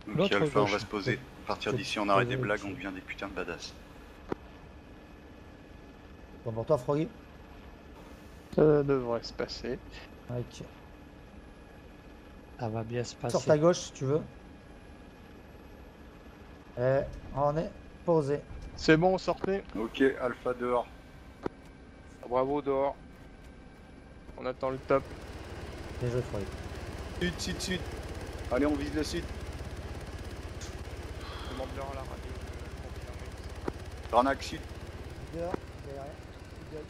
Ok Alpha, on va se poser. À partir d'ici, on arrête des blagues, on devient des putains de badass. Bon pour toi, Froggy. Ça devrait se passer. Ok. Ça va bien se passer. Sors ta gauche si tu veux. Et on est posé. C'est bon, sortez. Ok, Alpha dehors. Bravo, dehors. On attend le top. Bien joué, Froggy. Sud, sud, sud. Allez, on vise le sud. Demande bien à la radio. Garnac sud. Dehors, derrière. Gueule.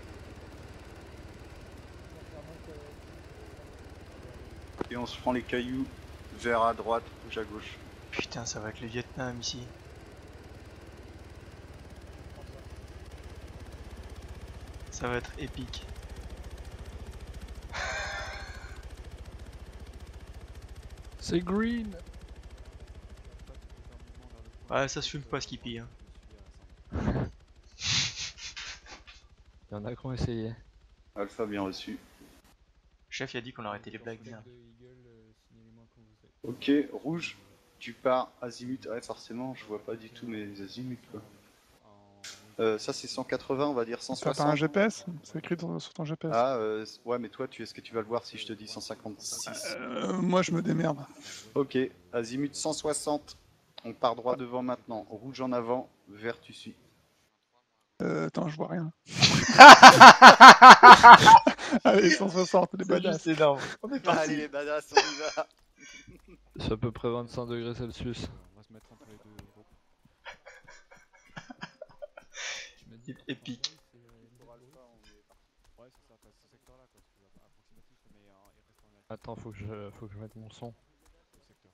Et on se prend les cailloux vers à droite, rouge à gauche. Putain, ça va être le Vietnam ici. Ça va être épique. C'est green. Ouais, ça se fume pas Skippy. Hein. Il y en a qui ont essayé. Alpha bien reçu. Le chef il a dit qu'on arrêtait les blagues, merde. Ok, rouge. Tu pars azimut. Ouais, forcément, je vois pas du tout mes azimuts quoi. Ça c'est 180, on va dire T'as 160. pas un GPS? C'est écrit sur ton GPS. Ah, ouais, mais toi, est-ce que tu vas le voir si je te dis 156? Moi je me démerde. Ok, azimut 160. On part droit devant maintenant. Rouge en avant, vert tu suis. Attends, je vois rien. Allez, 160, les badass. C'est énorme. On est parti. Allez les badass, on y va. C'est à peu près 25 degrés Celsius. On va se mettre entre les deux groupes. Épique. Ouais, c'est ça, ce secteur-là, quoi, si tu veux, approximatif, mais il reste en altitude. Attends, faut que je mette mon son. Le secteur.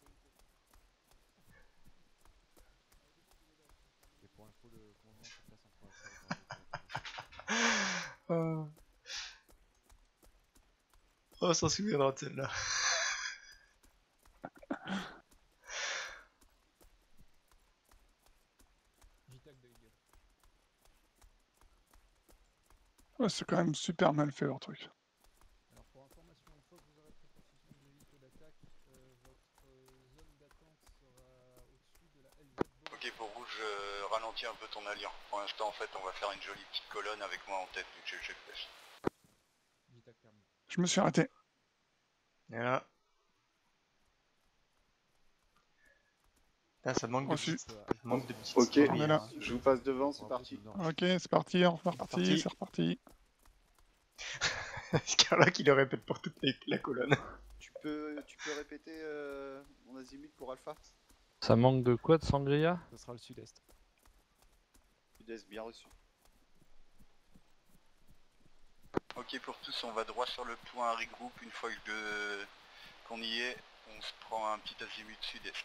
Et pour info, le commandement se place entre Oh, on s'en souviendra de celle-là. Ouais, c'est quand même super mal fait leur truc. Alors pour information, une fois que vous aurez pris possession de l'hélico d'attaque, votre zone d'attente sera au-dessus de la LZ. Ok, pour rouge, ralentis un peu ton allure. Pour l'instant, en fait, on va faire une jolie petite colonne avec moi en tête, vu que j'ai le GPS. JTAC terminé. Je me suis raté. Voilà. Putain, ça manque Reçu. de petites Ok, stories, on est là. hein. Je vous passe devant, c'est parti. Ok, c'est parti, on est reparti, c'est reparti. Scarlock il le répète pour toute la colonne. Tu peux répéter mon azimut pour Alpha? Ça manque de quoi, de sangria? Ça sera le sud-est. Sud-est, bien reçu. Ok pour tous, on va droit sur le point regroup. Une fois qu'on y est, on se prend un petit azimut sud-est.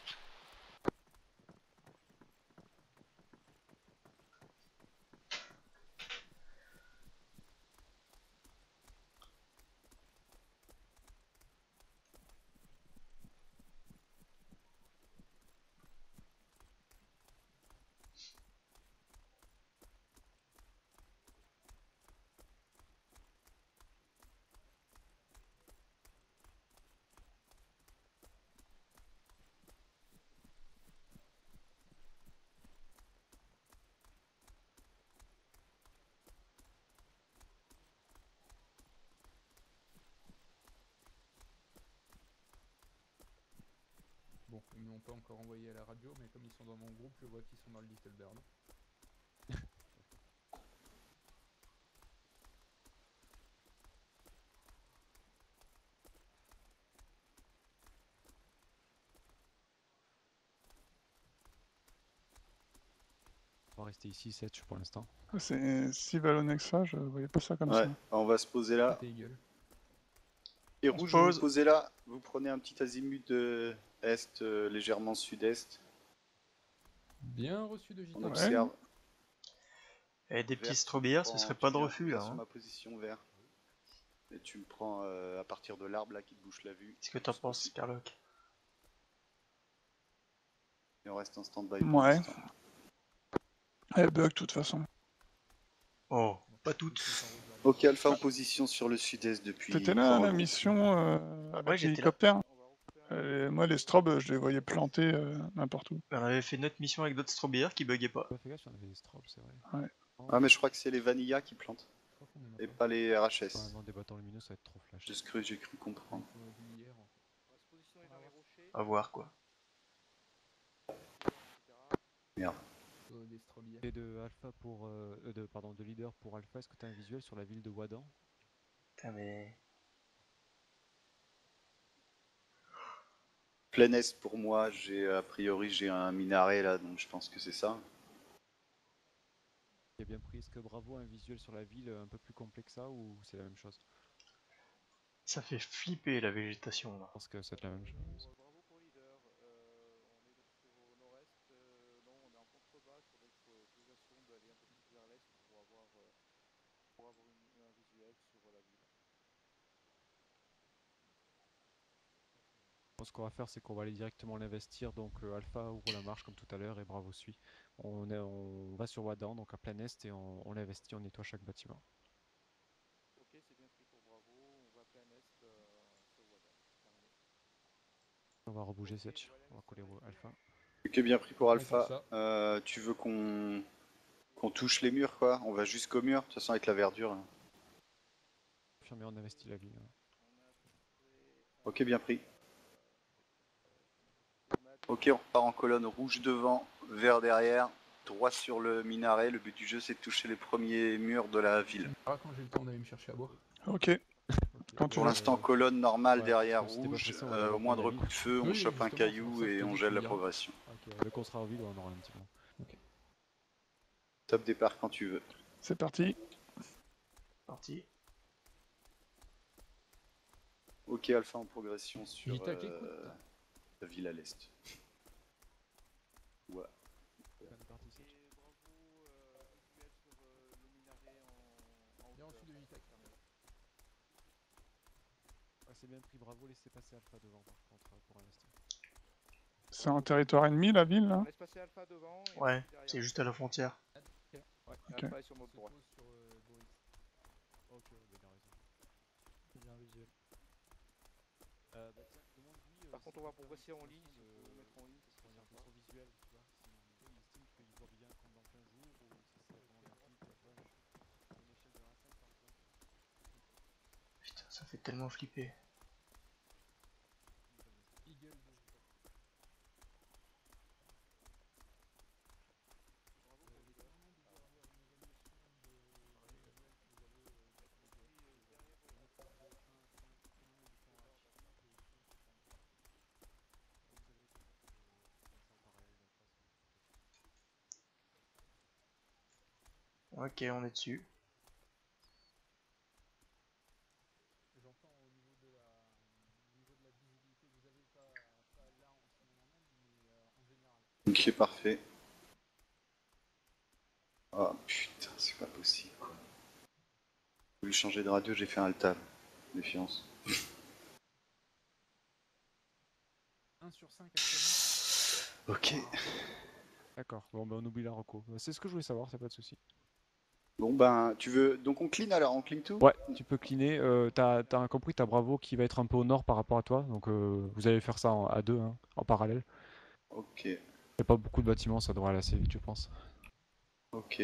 Bon, ils me l'ont pas encore envoyé à la radio, mais comme ils sont dans mon groupe, je vois qu'ils sont dans le Little Bird. On va rester ici, 7 pour l'instant. C'est si vallonné que ça, je voyais pas ça comme Ouais, ça. on va se poser là. C'était Eagle. Et rouge, vous vous posez là, vous prenez un petit azimut est, légèrement sud-est. Bien reçu de On JTAC. observe. Et des Vert, petits strobières, ce serait pas de refus là. Sur Hein. ma position vert. Et tu me prends à partir de l'arbre là qui te bouche la vue. Qu'est-ce que t'en penses, Scarlock? Et on reste en stand-by. Ouais. Elle bug de toute façon. Oh, pas toutes. Ok, Alpha en position sur le sud-est depuis. T'étais là à la mission avec Ouais, j'étais l'hélicoptère? Moi, les strobes, je les voyais plantés n'importe où. On avait fait notre mission avec d'autres strobières qui buggaient pas. Ouais, fais gaffe, il y en avait des strobes, c'est vrai. Ah mais je crois que c'est les Vanilla qui plantent, Je crois qu'on en a et pas. pas les RHS. Non, des bâtons lumineux, ça va être trop flash. C'est ce que j'ai cru comprendre. On l'a vu hier, en fait. On va se positionner dans les rochers. À voir quoi. Merde. Des strobières. Et de Alpha pour... pardon, de leader pour Alpha, est-ce que tu as un visuel sur la ville de Wadan? Putain mais... Plein est pour moi, a priori j'ai un minaret là, donc je pense que c'est ça. Il a bien pris, est-ce que Bravo a un visuel sur la ville un peu plus complet que ça, ou c'est la même chose? Ça fait flipper la végétation là. Je pense que c'est la même chose. Bravo pour leader. On est au nord-est. Non, on est en contrebas sur notre progression d'aller un peu plus vers l'est pour avoir un visuel sur la ville. Ce qu'on va faire, c'est qu'on va aller directement l'investir. Donc Alpha ouvre la marche comme tout à l'heure et Bravo suit. On va sur Wadan, donc à plein est, et on l'investit, on nettoie chaque bâtiment. Ok, c'est bien pris pour Bravo. On va plein est sur Wadan. Terminé. On va rebouger Setch, on va coller Alpha. Ok, bien pris pour On Alpha. fait ça. Tu veux qu'on touche les murs quoi? On va jusqu'au mur, de toute façon avec la verdure. Là. Confirmé, on investit la ville. Ok, bien pris. Ok, on repart en colonne rouge devant, vert derrière, droit sur le minaret. Le but du jeu c'est de toucher les premiers murs de la ville. Ah, quand j'ai le temps d'aller me chercher à boire. Ok. Quand tu Pour veux. l'instant, colonne normale Ouais, derrière si t'es pas rouge, pressé, on va au reprendre moindre la coup de feu, on Oui, chope un justement, c'est caillou pour ça que et je te on dis gèle que la tu me diras. progression. Ok, le qu'on sera en ville, on aura un petit peu. Top départ quand tu veux. C'est parti. Parti. Ok, Alpha en progression sur Vita qui écoute. la ville à l'est. Ouais. Fin de partie, Setch. Et Bravo, visuel sur le minaret en Bien reçu de Vitac. Ah, c'est bien pris, Bravo, laissez passer Alpha devant par contre pour investir. C'est en territoire ennemi, la ville, là? On laisse passer Alpha devant. Et Ouais, derrière. c'est juste à la frontière. Ouais, Ok. Alpha est sur On notre se droite. pose sur Boris. Ok, ouais, bah, il a raison. J'ai un visuel. Bah tiens, demande-lui. Par contre, on va progresser en ligne. de Si vous mettre en ligne, ça serait regarder sympa. son visuel, tu vois, s'il estime qu'il voit bien comme dans 15 jours, ou si c'est vraiment rapide, tu vois, à une échelle de 1 à 5 par exemple. Putain, ça fait tellement flipper. Eagle de Vitac. Ok, on est dessus. J'entends au niveau de la visibilité, vous avez pas là en ce moment même, mais en général. Ok, parfait. Oh putain, c'est pas possible quoi. J'ai voulu changer de radio, j'ai fait un altab. Défiance. 1 sur 5 actuellement. Ok. D'accord, bon bah on oublie la reco. C'est ce que je voulais savoir, c'est pas de souci. Bon ben, tu veux... Donc on clean alors, on clean tout? Ouais, tu peux cleaner. T'as compris, t'as Bravo qui va être un peu au nord par rapport à toi, donc vous allez faire ça à deux, hein, en parallèle. Ok. Y a pas beaucoup de bâtiments, ça devrait aller assez vite, je pense. Ok.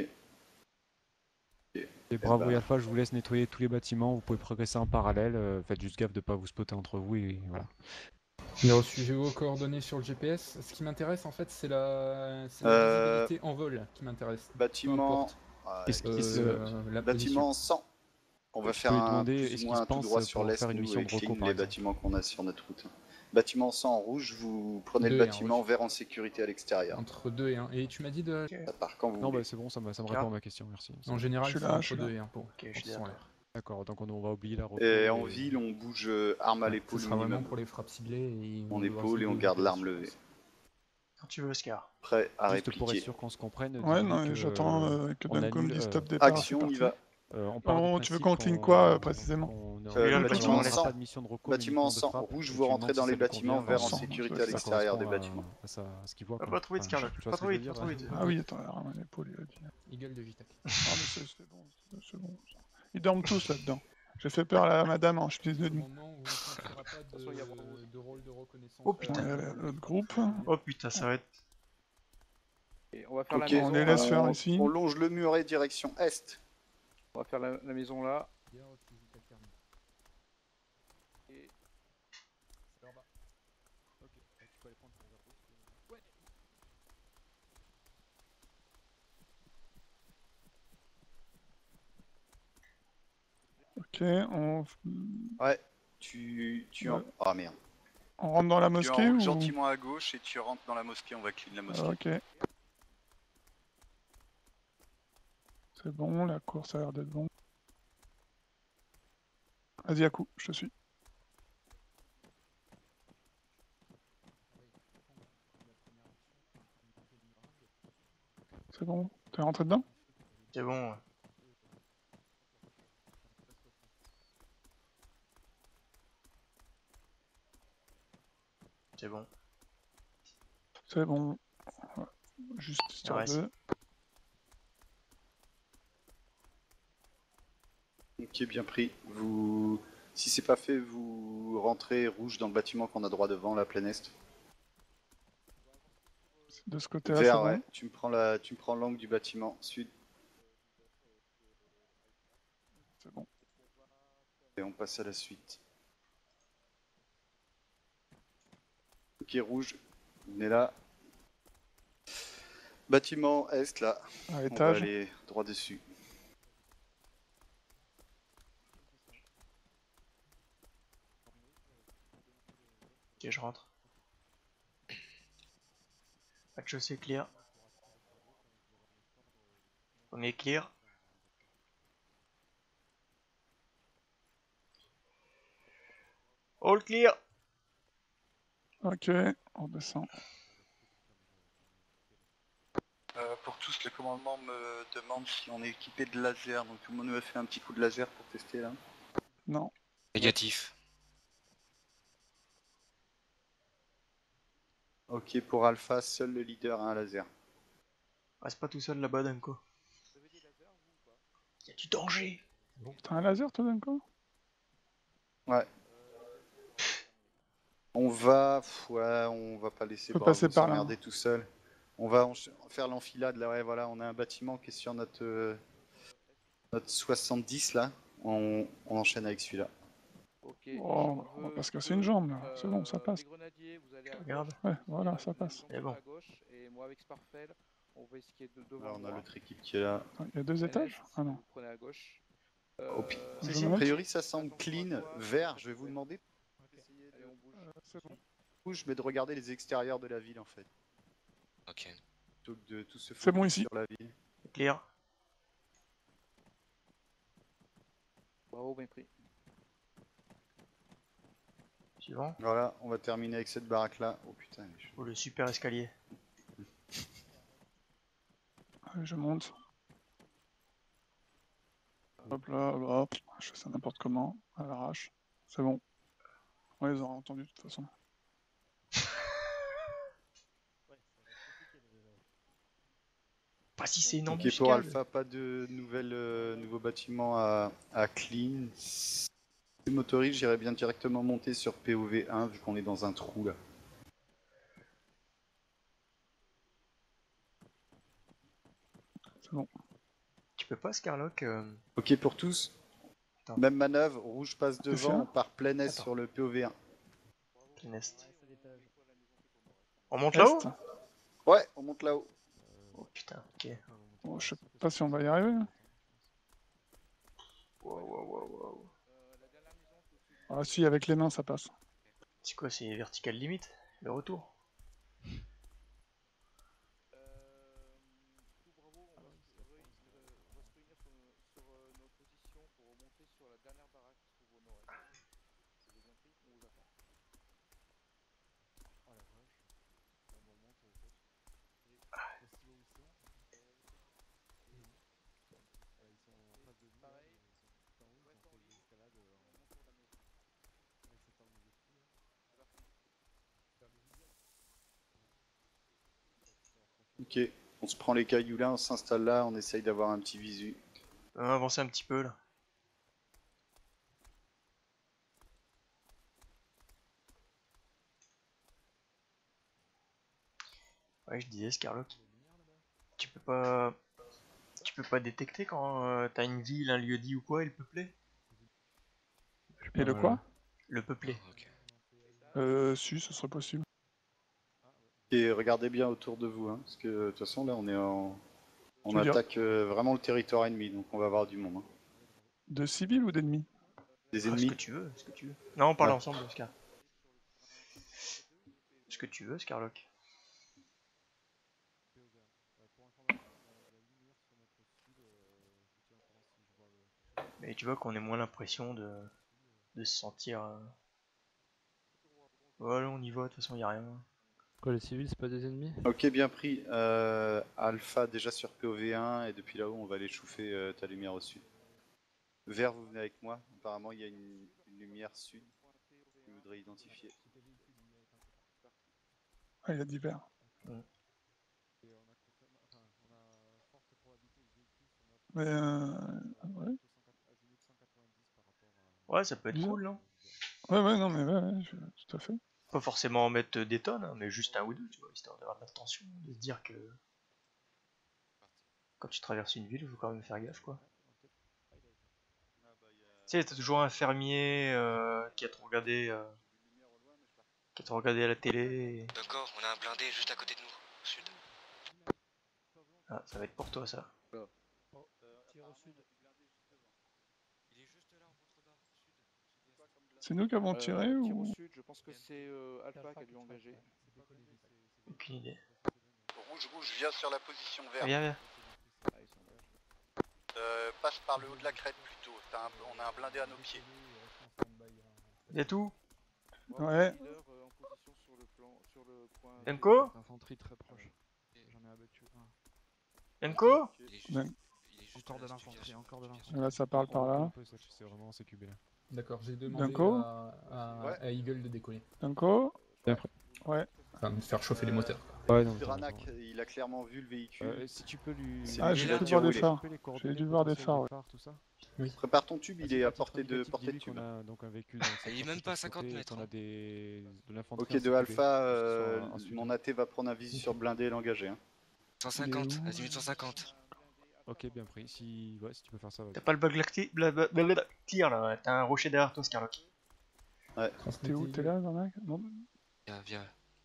Et Bravo ben- et Alpha, je vous laisse nettoyer tous les bâtiments, vous pouvez progresser en parallèle, faites juste gaffe de pas vous spotter entre vous et voilà. J'ai reçu vos coordonnées sur le GPS. Ce qui m'intéresse en fait, c'est la visibilité en vol qui m'intéresse. Peu Bâtiment... importe. La Bâtiment position. 100. On va Je faire peux lui un demander, plus est-ce ou qu'il moins se un tout pense droit sur pour l'est, faire une nous, mission et de reco, clean par les exemple. bâtiments qu'on a sur notre route. Bâtiment 100 en rouge, vous prenez le 2 et 1 bâtiment rouge. vert en sécurité à l'extérieur. Entre 2 et 1. Et tu m'as dit de... Ça part quand vous Non voulez. bah c'est bon, ça me Ah. répond à ma question, merci. En général, Je suis c'est là, entre je suis 2 là. et 1 pour. Ok, je quand suis ils sont en d'accord. l'air. D'accord, donc on va oublier la reco. Et en ville, on bouge arme à Ouais, l'épaule ce sera vraiment minimum. pour les frappes ciblées. Et En on devra épaule se et on développer garde l'arme là-dessus. levée. Quand tu veux, Oscar. Prêt à Juste pour être répliquer. sûr qu'on se comprenne, Ouais, dis-lui non, que, j'attends que on Damco me annule, dise stop départ, c'est Action, on y parti. va. on part du Oh, tu veux principe qu'on clean quoi précisément? Celui-là, le Bâtiment bâtiment 100. pas de mission de reco, Bâtiment mais uniquement de 100 frappe, rouge, et vous tu rentrez demandes dans si les ça lui bâtiments convient, verts en 100, sécurité je à vais faire ça. l'extérieur des correspond bâtiments. à ce qu'il voit. Ah, quoi. pas trop vite, Scarlock, Tu vois pas ce que trop je veux vite, pas dire, trop ouais. vite. Ah oui, attends, arme à l'épaule, il a dit. Eagle de Vitac. Ah, mais c'est bon, c'est bon. Ils dorment tous là-dedans. J'ai fait peur à la madame en chemise de Au nuit. moment où on ne sentira pas pas toute façon, il y a Bravo. de rôle de reconnaissance. Oh, putain. Il y a l'autre groupe. Oh putain, ça va être... Et on va faire Ok, la maison. on les laisse là, faire ici. On longe le muret direction est. On va faire la maison là. Bien requisiteur thermique. Et C'est là-bas. Ok, tu peux aller prendre ton réservoir. Ouais. Ok, on... Ouais, tu en... Ouais. Ah merde. on rentre dans la Tu mosquée enroules ou... gentiment à gauche et tu rentres dans la mosquée, on va clean la mosquée. Ok. C'est bon, la course a l'air d'être bon. Vas-y, à coup, je te suis. C'est bon, t'es rentré dedans? C'est bon, ouais. C'est bon. C'est bon. Ouais. Juste histoire reste. de... Ok, bien pris. Vous... Si c'est pas fait, vous rentrez rouge dans le bâtiment qu'on a droit devant, la pleine est. De ce côté-là, c'est Vert, bon. ouais. Tu me prends l'angle du bâtiment. Sud. C'est bon. Et on passe à la suite. Ok, rouge. Venez là. Bâtiment est, là. À On va l'étage. aller droit dessus. Ok, je rentre. Pas de chaussée clear. On est clear. All clear. Ok, on descend. Pour tous, le commandement me demande si on est équipé de laser. Donc tout le monde me fait un petit coup de laser pour tester là. Non. Négatif. Ok, pour Alpha, seul le leader a un laser. Reste pas tout seul là-bas, Danko. vous avez des lasers vous ou pas? Y'a du danger. T'as un laser, toi, Danko? Ouais. On va... Ouais, on va pas laisser Faut Bravo passer par là. s'emmerder tout seul. On va faire l'enfilade là, ouais, voilà, on a un bâtiment qui est sur notre 70 là. On enchaîne avec celui-là. Ok, Oh, je on va veux pas se casser que, une jambe, là. C'est bon, ça passe. Les grenadiers, vous allez à Regarde. gauche. Ouais, vous voilà, allez ça à passe. vous C'est bon. à gauche, et moi avec Sparfell, on va essayer de devant Là, on a moi. l'autre équipe qui est là. Attends, il y a deux étages? Ah non. Vous prenez à gauche. Oh, Je si, a monte. priori ça semble Attention à clean, toi, vert. Je vais vous demander d'essayer Allez, on bouge. C'est bon. rouge, mais de regarder les extérieurs de la ville en fait. Ok. Plutôt que de tout se C'est bon focus ici. sur la ville. Clear. Bravo, bien pris. Suivant. Voilà, on va terminer avec cette baraque là. Oh putain, Oh, le super escalier. Allez, je monte. Hop là, hop. Je fais ça n'importe comment, à l'arrache. C'est bon. On les aura entendus de toute façon. Pas si c'est une Ok, embuscade. pour Alpha, pas de nouveaux bâtiments à clean. Si je m'autorise, j'irais bien directement monter sur POV1 vu qu'on est dans un trou là. C'est bon. Tu peux pas, Scarlock Ok pour tous. Attends. Même manœuvre, rouge passe devant, sûr on part plein est Attends. sur le POV1. Plein est. On monte Est. là-haut? Ouais, on monte là-haut. Oh putain, ok. Bon, je sais pas si on va y arriver. Wow, wow, wow, wow. Ah si, avec les mains, ça passe. C'est quoi, c'est vertical limite? Le retour? Tout Bravo, on va se réunir sur nos positions pour remonter sur la dernière baraque qui se trouve au nord-est. Vous avez bien pris? On vous attend. Oh la vache. Bon, bah, on monte, on saute. Et on sait où ils sont. Non. Ils sont en face de nous. Là, Pareil. ils sont tout en haut. Ils ont fait une escalade On monte sur la maison. avec cet angle de fou. Là. C'est parti. Ok, on se prend les cailloux là, on s'installe là, on essaye d'avoir un petit visu. On va avancer un petit peu là. Ouais, je disais Scarlock. Tu peux pas... Tu peux pas détecter quand t'as une ville, un lieu dit ou quoi, et le peuplé? Et le quoi? Le peuplé. Ok. Si, ce serait possible. Et regardez bien autour de vous, hein, parce que de toute façon là on Tu veux dire attaque vraiment le territoire ennemi, donc on va avoir du monde. Hein. de civils ou d'ennemis? Des Ah, ce ennemis. que tu veux, ce que tu veux. Non, on parle Ouais. ensemble, Scar. Ce que tu veux, Scarlock. Pour information, la lumière sur notre sud, je vous tiens au courant si je vois quelque chose. Mais tu vois qu'on ait moins l'impression de se sentir... Voilà, on y va, de toute façon, y a rien. Quoi, les civils, c'est pas des ennemis? Ok, bien pris. Alpha déjà sur POV1 et depuis là-haut on va aller chauffer ta lumière au sud. Vert, vous venez avec moi. Apparemment il y a une lumière sud que vous voudrez identifier. Ah, il y a divers. Et on a forte probabilité de véhicules sur notre Mais ouais. azimut 190 par rapport à... Ouais, ça peut être Bizarre. cool, non? Ouais, non, mais ouais, tout à fait. Pas forcément en mettre des tonnes, hein, mais juste un ou deux, tu vois, histoire d'avoir de l'attention, de se dire que... Quand tu traverses une ville, il faut quand même faire gaffe, quoi. Tu sais, t'as toujours un fermier qui a trop regardé... qui a trop regardé à la télé... et- D'accord, on a un blindé juste à côté de nous, au sud. Ah, ça va être pour toi, ça. Tir au sud. Il est juste là en contrebas, sud. C'est nous qui avons tiré Tir ou... au sud, je pense que c'est Alpha qui a dû engager. Aucune idée. Rouge, viens sur la position Ah, viens, viens. Ah, il s'engage. Passe par le haut de la crête plutôt. On a un blindé à nos pieds. Y'a tout? Ouais. Leader en position sur le plan, sur le point. Enko? L'infanterie très proche. J'en ai abattu un. Enko? Il est juste, Ouais. il est juste Encore là, de si tu viens l'infanterie, sur- encore de tu viens l'infanterie. sur- Là, ça parle par On là. peut, c'est vraiment CQB là. D'accord, j'ai demandé Danko à Eagle de décoller. Danko? Ouais. Enfin, de faire chauffer les moteurs. Ouais, non, Dranak, il a clairement vu le véhicule. si tu peux lui... C'est Ah, lui j'ai qui l'a pu tiré voir des roulé. phares. les J'ai coordonnées dû voir des potentielles phares, ouais. tout ça. Prépare ton tube, il est à titre portée de indicatif, dis-lui tube. qu'on a donc un véhicule dans le Il est secteur même qui pas à peut 50 sauter et mètres, qu'on hein. a de l'infanterie Ok, en de CQB, Alpha, que ce soit en sud. mon AT va prendre un visu sur blindé et l'engager. Hein. 150, azimut 150. Ok, bien pris. Si tu peux faire ça, vas-y. T'as pas le bug tir là, t'as un rocher derrière toi, Scarlock. T'es où? T'es là, Zarnak? Non. Viens.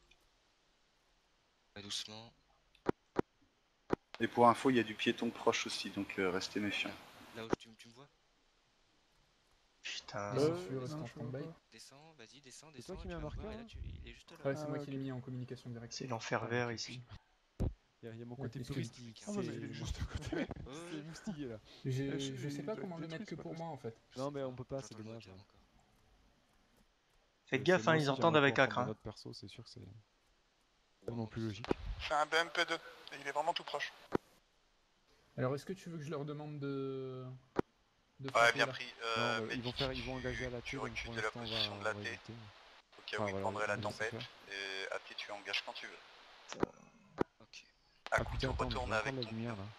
Va doucement. Et pour info, il y a du piéton proche aussi, donc restez méfiants. Là où tu me vois. Putain. Bien sûr, reste non, en je vois stand-by. pas. Descends, vas-y, descends. C'est toi qui tu mets un vas me voir, marqueur, et là, là il est juste là. Ouais, c'est moi ok. qui l'ai mis en communication directe. C'est l'enfer vert ici. Il y a mon Ouais, côté excuse. touristique. Ah, bah, il est juste à côté. Ouais, C'est moustillé là. Je sais pas je- comment je le mettre triste, que pas pour possible. moi en fait. Non, mais on peut pas, c'est j'entends le dommage. moteur encore. Faites gaffe, hein, ils entendent avec Acre. Hein. Notre perso, c'est sûr que c'est tellement plus logique. C'est un BMP2, et il est vraiment tout proche. Alors est-ce que tu veux que je leur demande de Ouais, frapper, bien là pris. Non, mais ils vont engager à la tu tête, donc recules pour de la l'instant, position on de va la T. éviter. Au cas où Ah, il voilà, prendrait la on va laisser tempête, faire. et AT tu engages quand tu veux. Ok. À Ah coup, tu putain, attends, mais retournes j'ai encore avec la ton lumière là.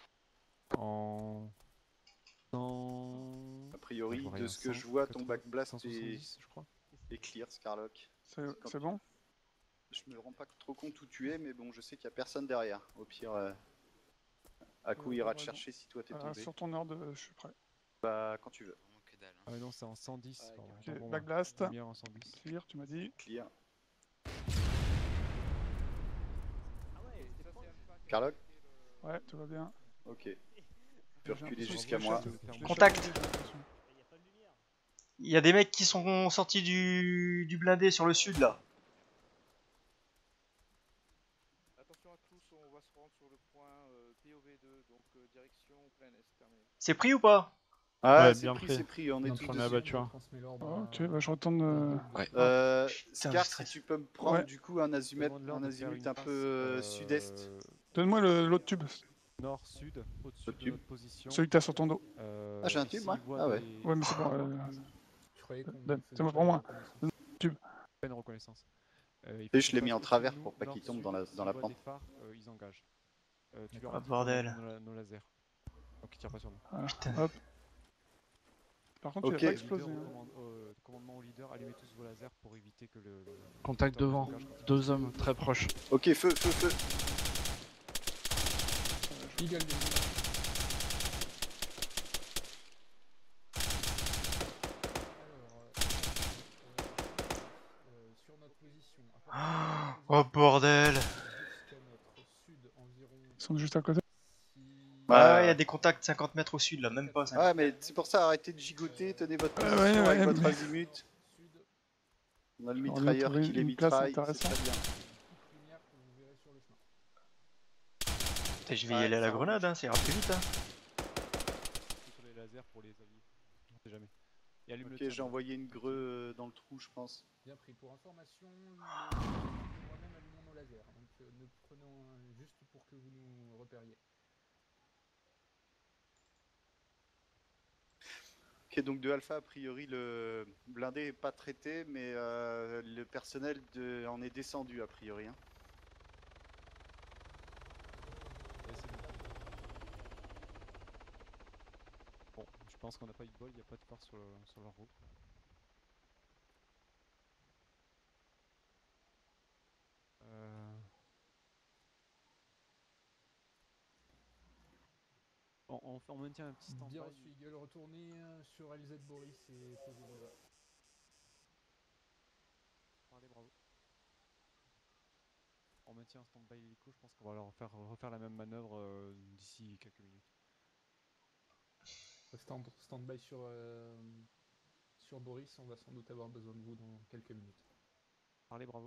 A priori, Je vois de rien, ce que 100, je vois, ton 80, backblast 170, je crois. est clear, Scarlock. C'est bon? Je me rends pas trop compte où tu es, mais bon, je sais qu'il y a personne derrière. Au pire, Aku ira te raison. chercher si toi t'es tombé. Sur ton ordre, je suis prêt. Bah, quand tu veux. Vraiment que dalle. Ah non, c'est en 110. Ouais, pardon, Ok, autant pour moi. backblast. Lumière en 110. Clear, tu m'as dit. Clear. Scarlock? Ouais, tout va bien. Ok. Tu peux J'ai reculer l'impression jusqu'à que moi. je l'ai Contact. chapeauté, j'ai l'impression. Il y a des mecs qui sont sortis du blindé sur le sud là. Attention à tous, on va se rendre sur le point POV2, donc direction plein est, terminé. C'est pris ou pas? Ah, Ouais, c'est bien pris, pris. c'est pris, on est Donc, tous on est dessus. abattu un. transmet l'ordre Ah, à- ok, bah je retourne. Scar, je si stresse. tu peux me prendre Ouais. du coup un azimut, Demande-leur de faire une un passe, peu sud-est. Donne-moi l'autre tube. Nord-sud, au-dessus L'autre de tube. notre position. Celui que t'as sur ton dos. Ah, j'ai un tube, moi? Ah ouais. Ouais, mais c'est bon. Je croyais qu'on Donne, faisait c'est moi pas pour moi. la reconnaissance. Pas une reconnaissance. Et je l'ai mis en travers pour pas qu'il tombe dans la pente. Des phares, ils engagent. Tu Ah, leur dis bordel. nos lasers. Donc ils tirent pas sur nous. Voilà. Putain. Hop. Par contre, il Ok. a pas Le explosé. leader, Hein. commandement au leader, allumez tous vos lasers pour éviter que le Contact moteur devant, se cache quand il deux passe. hommes très proches. Ok, feu, feu, feu. Eagle des Alors, sur notre position, à partir de notre Oh position, bordel! jusqu'à notre sud environ. Ils sont juste à côté. Si... Ouais, il y a des contacts 50 mètres au sud là, même pas 50. Ouais, mais c'est pour ça, arrêtez de gigoter, tenez votre position ouais, avec ouais, votre mais- azimut. Sud, On a le J'aurais mitrailleur trouvé qui les une place mitraille, c'est intéressante. très bien. toute lumière que vous verrez sur le chemin. Putain, je vais y Ouais, aller à la ça grenade, hein, ça ira plus vite. Hein. Sur les lasers pour les alliés. On sait jamais. Et allume le Ok, tir, j'ai Bravo. envoyé une greu dans le trou, je pense. Bien pris. Pour information, moi-même allumons nos lasers. Donc nous prenons juste pour que vous nous repériez. Ok, donc de Alpha, a priori, le blindé est pas traité, mais le personnel en est descendu, a priori. Hein. Ouais, c'est bon. Bon, je pense qu'on n'a pas eu de bol, il n'y a pas de phare sur leur route. On maintient un petit stand-by. Bien reçu, Eagle. Retournez sur LZ Boris et posez vos armes. Parlez, Bravo. On maintient un stand-by hélico, je pense qu'on va leur faire refaire la même manœuvre d'ici quelques minutes. Stand-by sur Boris, on va sans doute avoir besoin de vous dans quelques minutes. Parlez, Bravo.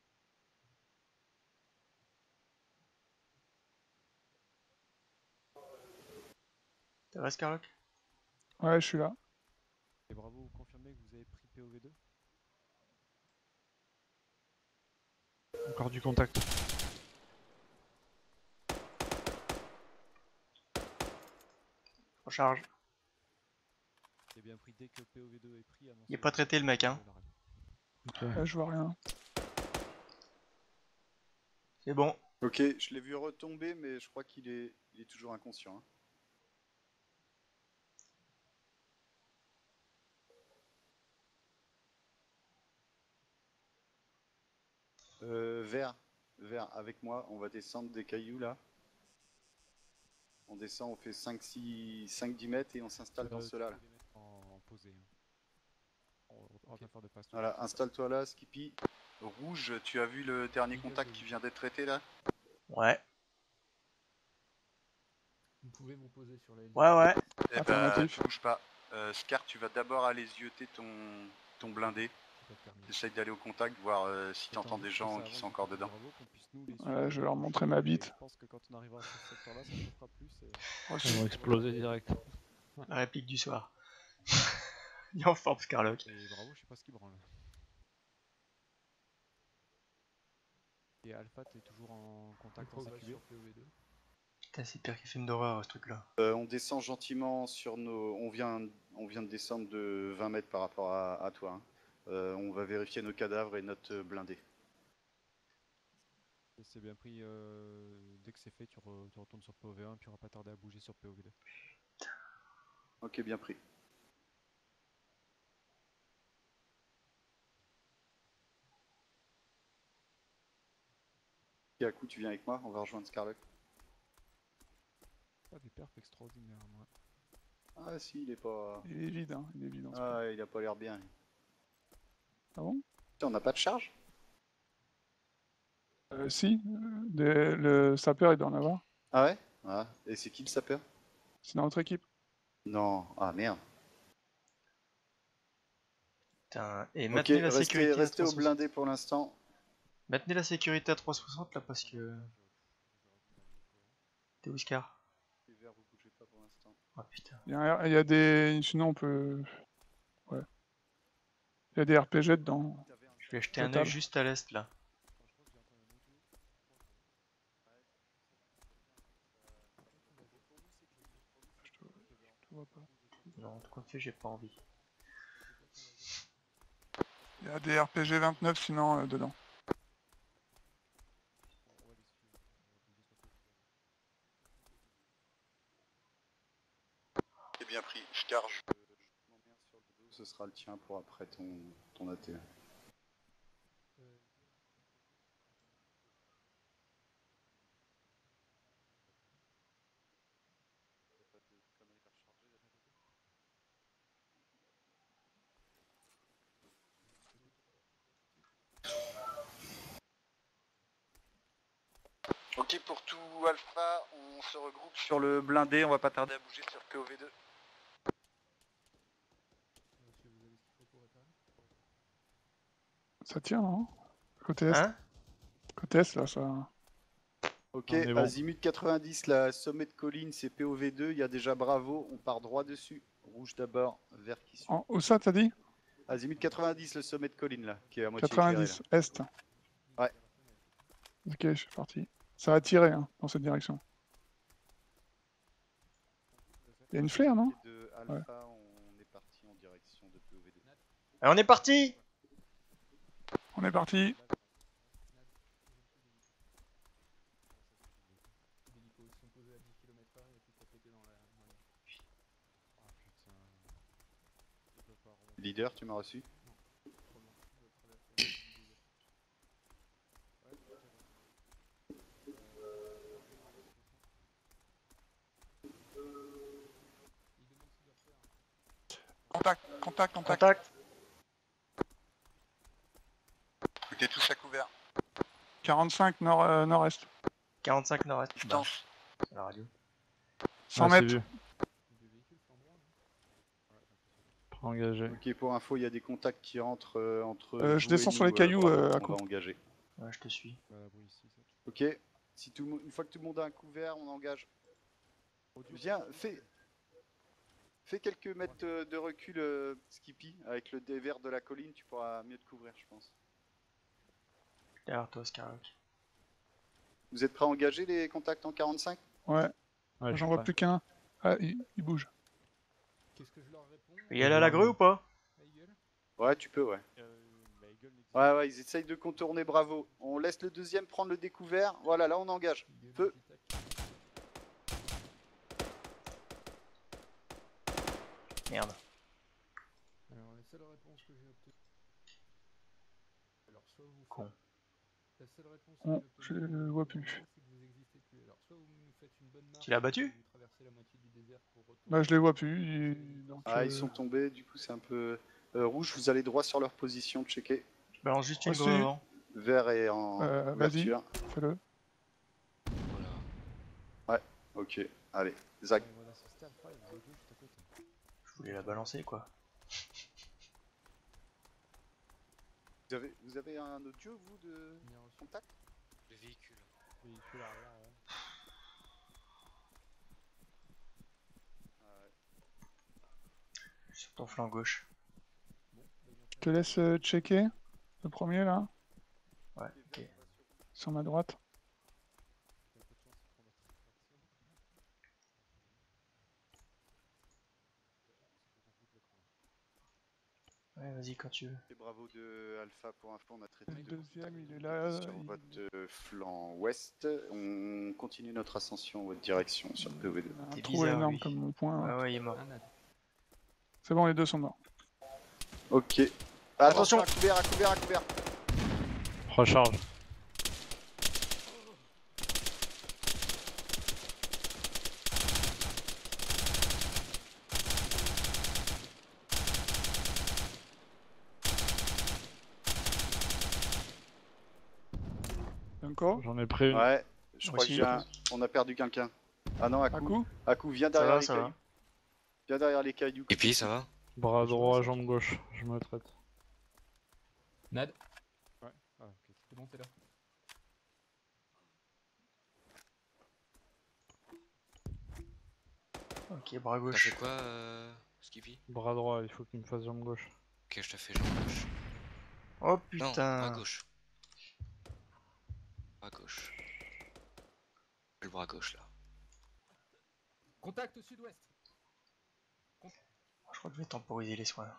Ça va, Scarlock? Ouais, je suis là. Et Bravo, vous confirmez que vous avez pris POV2? Encore du contact. On charge. C'est bien pris dès que POV2 est pris. Il est pas traité le mec, hein. Là, je vois rien. C'est bon. Ok, je l'ai vu retomber, mais je crois qu'il est toujours inconscient. Hein. Vert, avec moi, on va descendre des cailloux là. On descend, on fait 5-10 mètres et on s'installe dans ceux-là. Là. Les mettre en posé. Hein. On va pas faire de passe. Voilà, installe-toi là, Skippy. Rouge, tu as vu le dernier contact qui vient d'être traité là? Ouais. Vous pouvez vous poser sur la LZ. Ouais. Eh ben, bouge pas. Scar, tu vas d'abord aller zioter ton blindé. Essaye d'aller au contact, voir si t'entends des gens qui sont encore dedans. Ouais, je vais leur montrer ma bite. Je pense que quand on arrivera sur ce secteur-là, ça chauffera plus. Ils vont exploser direct. La réplique du soir. Il est en forme, Scarlock. Et Bravo, je sais pas ce qu'il branle. Et Alpha, t'es toujours en contact en CQB. Putain, c'est pire qu'un film d'horreur ce truc-là. On descend gentiment sur nos. On vient de descendre de 20 mètres par rapport à toi. Hein. On va vérifier nos cadavres et notre blindé. C'est bien pris, dès que c'est fait, tu retournes sur POV1 puis on va pas tarder à bouger sur POV2. Ok, bien pris. Et à coup, tu viens avec moi, on va rejoindre Scarlock. Pas des perfs extraordinaires, moi. Ah si, il est pas... Il est vide, hein. Il est vide. Ah, il a pas l'air bien. Ah bon? On n'a pas de charge? Si, le sapeur, il doit en avoir. Ah ouais? Ah, et c'est qui le sapeur? C'est dans notre équipe. Non, ah merde. Putain, et maintenez la sécurité restez à au 360. blindé pour l'instant. Maintenez la sécurité à 360 là parce que... T'es où, Scar? Vous bougez pas pour l'instant. Oh putain. Il y a des... Sinon, on peut... Ouais. Il y a des RPG dedans. Je vais jeter un œil juste à l'est là. Je vois pas. Non, en tout cas, j'ai pas envie. Il y a des RPG 29 sinon dedans. C'est bien pris, Scar, ce sera le tien pour après ton AT. Ok, pour tout Alpha, on se regroupe sur le blindé, on va pas tarder à bouger sur POV2. Monsieur, vous avez ce qu'il faut pour réparer? Ça tire, non? Côté est. Hein? Côté est, là, ça... Ok, On est bon. azimut 90, la sommet de colline, c'est POV2, il y a déjà Bravo, on part droit dessus. Rouge d'abord, vert qui suit. Où ça, t'as dit? Azimut 90, le sommet de colline là, qui est à moitié éclairé. 90, est. Ouais. Ok, je suis parti. Ça va tirer, hein, dans cette direction. Il y a une flare, non? De Alpha, on est parti en direction de POV2. Allez, on est parti! On est parti. Les hélicos ils sont posés à 10 km/h, il n'y a plus qu'à péter dans la moyenne. Ah putain. Je peux pas remonter. Leader, tu m'as reçu? Trop loin, je dois traverser la moitié du désert. Ouais, c'est bon. Il demande s'il doit refaire. Contact. Contact! Ok, tous à couvert. 45 nord-est. 45 nord-est. Bah, Distance. c'est la radio. 100 Ah, c'est mètres. vu. Des véhicules flamboyants, non? Prends engagé. Ok, pour info, il y a des contacts qui rentrent entre je vous descends et sur nous, les cailloux, Bravo, à on coup. va engager. Ouais, je te suis. Bah, l'abri ici, ça. Ok, si une fois que tout le monde a un couvert, on engage. Viens, fais quelques mètres de recul, Skippy, avec le dévers de la colline, tu pourras mieux te couvrir, je pense. Derrière toi, Skyrock. Vous êtes prêts à engager les contacts en 45? Ouais, Ouais, je j'en suis vois prêt. plus qu'un. Ah, il bouge. Qu'est-ce que je leur réponds? Tu peux y aller à la grue ou pas? À Eagle? Ouais, tu peux, ouais. Bah, Eagle n'existe Ouais, ils essayent de contourner Bravo. On laisse le deuxième prendre le découvert. Voilà, là on engage. Eagle, Feu. petit-tac. Merde. Alors, la seule réponse que j'ai obtenue. Alors, soit vous faites. Con. La seule réponse que Oh, j'ai obtenue, je le vois plus. c'est que vous existez plus. Alors, soit vous nous faites une bonne marche. Tu l'as battu? Vous traversez la moitié du désert pour retourner. Bah, je les vois plus. Donc, Ah, ils sont tombés, du coup c'est un peu... rouge, vous allez droit sur leur position, checker. Je balance juste une Reçu. grue avant. Vert est en Vas-y, ouverture. fais-le. Voilà. Ok, allez, Zach. pas. On va assister Alpha et vous êtes juste à côté. Je voulais la balancer, quoi. Vous avez un audio, vous, de Bien reçu. contact? Le véhicule. Véhicule arrière, ouais. Sur ton flanc gauche. Bon, bah, bien Je te laisse checker. Le premier, là. Ouais, ok. Sur ma droite. Il y a peu de chance qu'il prenne notre rétraction. Ouais, vas-y quand tu veux. Et bravo de Alpha pour info, on a traité Le de deuxième, il est là. sur votre flanc ouest. On continue notre ascension en votre direction sur POV2. Il a un T'es trou bizarre, énorme lui. comme mon point. Ouais, ouais, il est mort. Un nade. C'est bon, les deux sont morts. Ok. Attention, à couvert, à couvert, à couvert. Recharge. Encore. J'en ai pris une. Ouais, je crois Aussi. que on a perdu quelqu'un. Ah non, À coup. Aku, viens Ça derrière va, les ça cailloux. va. Viens derrière les cailloux. Et puis ça va? Bras droit, jambe gauche. Je me traite. Nad, Ouais. Ah, ok. c'est bon, t'es là. Ok, bras T'as gauche. fait quoi, Skippy? Bras droit, il faut qu'il me fasse jambe gauche. Ok, je te fais jambe gauche. Oh Non, putain. bras gauche. Bras gauche. Le bras gauche là. Contact au sud-ouest. Je crois que je vais temporiser les soins.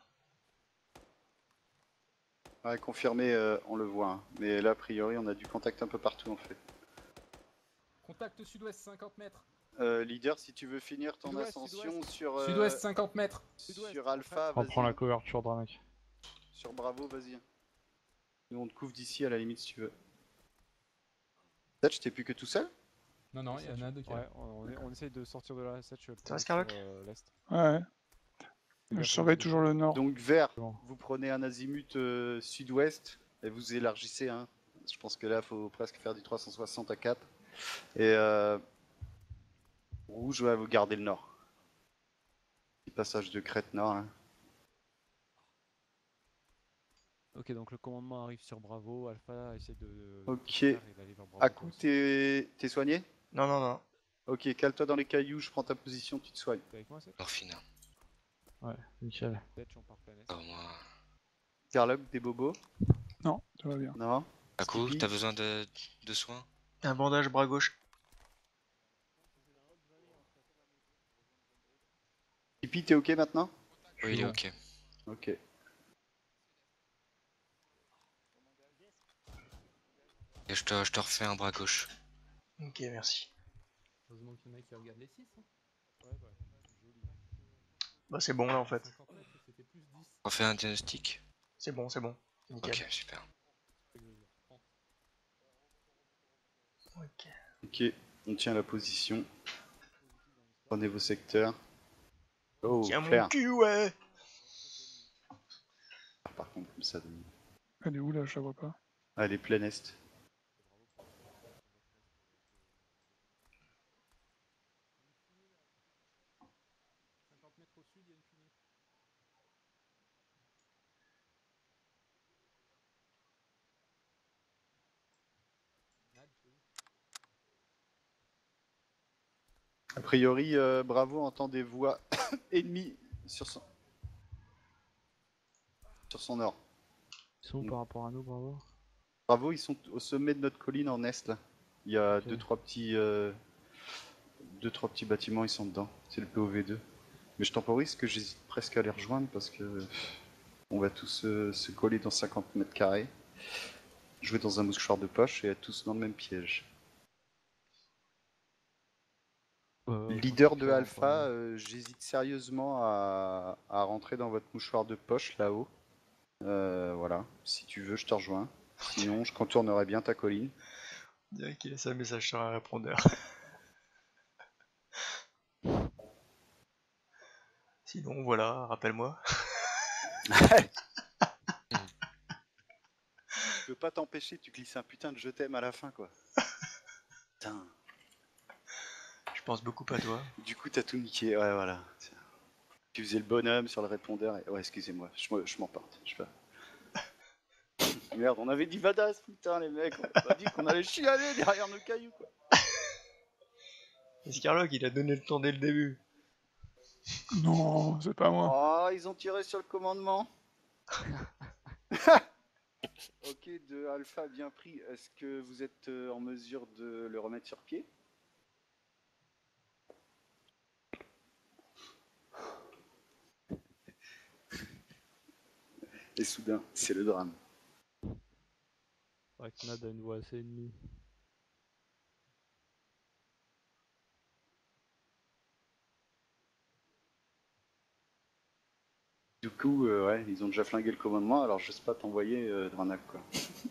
Ouais, confirmé, on le voit. Hein. Mais là, a priori, on a du contact un peu partout en fait. Contact au sud-ouest, 50 mètres. Leader, si tu veux finir ton Sud-ouest, ascension sud-ouest. sur, Sud-ouest 50 mètres. sur Alpha, On vas-y. prend la couverture, Dramek. Sur Bravo, vas-y. Nous on te couvre d'ici à la limite si tu veux. Thatch, t'es plus que tout seul? Non, non, il y en a deux qui Ouais, on essaye de sortir de la Satch Ça va, Scarlock? l'est. Ouais. Fais Je gaffe, surveille les toujours le nord. Donc vert, Bon. vous prenez un azimut sud-ouest et vous élargissez. Hein. Je pense que là, faut presque faire du 360 à 4. Et rouge, ouais, vous gardez le nord. Petit passage de crête nord. Hein. Ok, donc le commandement arrive sur Bravo, Alpha essaie de Ok. faire et d'aller vers Bravo. À coup, t'es soigné? Non, non, non. Ok, cale-toi dans les cailloux, je prends ta position, tu te soignes. T'es avec moi, c'est Morphine. Ouais, nickel. Satch, on part plein est. Oh, moi. Scarlock, des bobos? Non, tout va bien. Non? À coup, Skippy t'as besoin de soins? Un bandage bras gauche. Skippy, t'es ok maintenant? Oui, il est ok. Ok. Et je te refais un bras gauche. Ok, merci. Heureusement qu'il y en a qui regardent les 6. Hein. Ouais, bah, joli. Bah c'est bon là en fait. 50 mètres, c'était plus 10. On fait un diagnostic? C'est bon, c'est bon. Nickel. Ok, super. Ok. Ok, on tient la position. Prenez vos secteurs. Oh, Tiens clair. mon cul, ouais. Par contre, comme ça. Elle est où là? Je la vois pas. Ah, elle est plein est. Mètres au sud, il y a une fumée. Nad, c'est où? A priori, Bravo entend des voix ennemies sur son nord. Ils sont où par rapport à nous, Bravo? Bravo, ils sont au sommet de notre colline en est là. Il y a Ok. deux trois petits bâtiments, ils sont dedans. C'est le POV2. Mais je temporise que j'hésite presque à les rejoindre parce que on va tous se coller dans 50 mètres carrés, jouer dans un mouchoir de poche et être tous dans le même piège. Leader de Alpha, j'hésite sérieusement à rentrer dans votre mouchoir de poche là-haut. Voilà, si tu veux, je te rejoins. Sinon, je contournerai bien ta colline. On dirait qu'il laisse un message sur un répondeur. Sinon, voilà, rappelle-moi. Je peux pas t'empêcher, tu glisses un putain de je t'aime à la fin, quoi. Putain. Je pense beaucoup à toi. Du coup, t'as tout niqué, ouais, voilà. Tu faisais le bonhomme sur le répondeur et... Ouais, excusez-moi, je m'emporte. Merde, on avait dit badass, putain, les mecs. On a pas dit qu'on allait chialer derrière nos cailloux, quoi. Et Scarlock, il a donné le temps dès le début. Non, c'est pas moi. Oh, ils ont tiré sur le commandement. Ok, de Alpha bien pris. Est-ce que vous êtes en mesure de le remettre sur pied? Et soudain, c'est le drame. C'est vrai que Nad a une voix assez ennemie. Du coup, ouais, ils ont déjà flingué le commandement, alors je sais pas t'envoyer Dranak, quoi.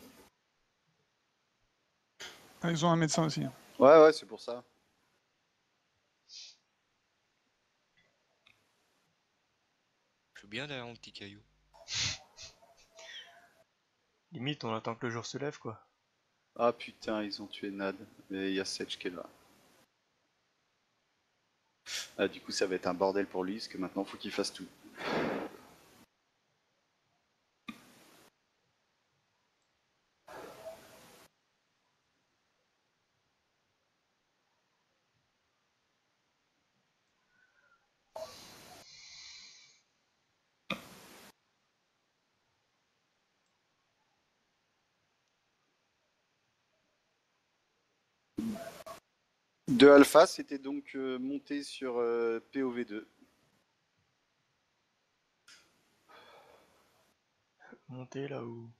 Ah, ils ont un médecin aussi. Ouais, c'est pour ça. Je suis bien derrière mon petit caillou. Limite, on attend que le jour se lève, quoi. Ah putain, ils ont tué Nad. Et il y a Sedge qui est là. Ah, du coup, ça va être un bordel pour lui, parce que maintenant, faut qu'il fasse tout. De Alpha, c'était donc monté sur POV2. Montez là où...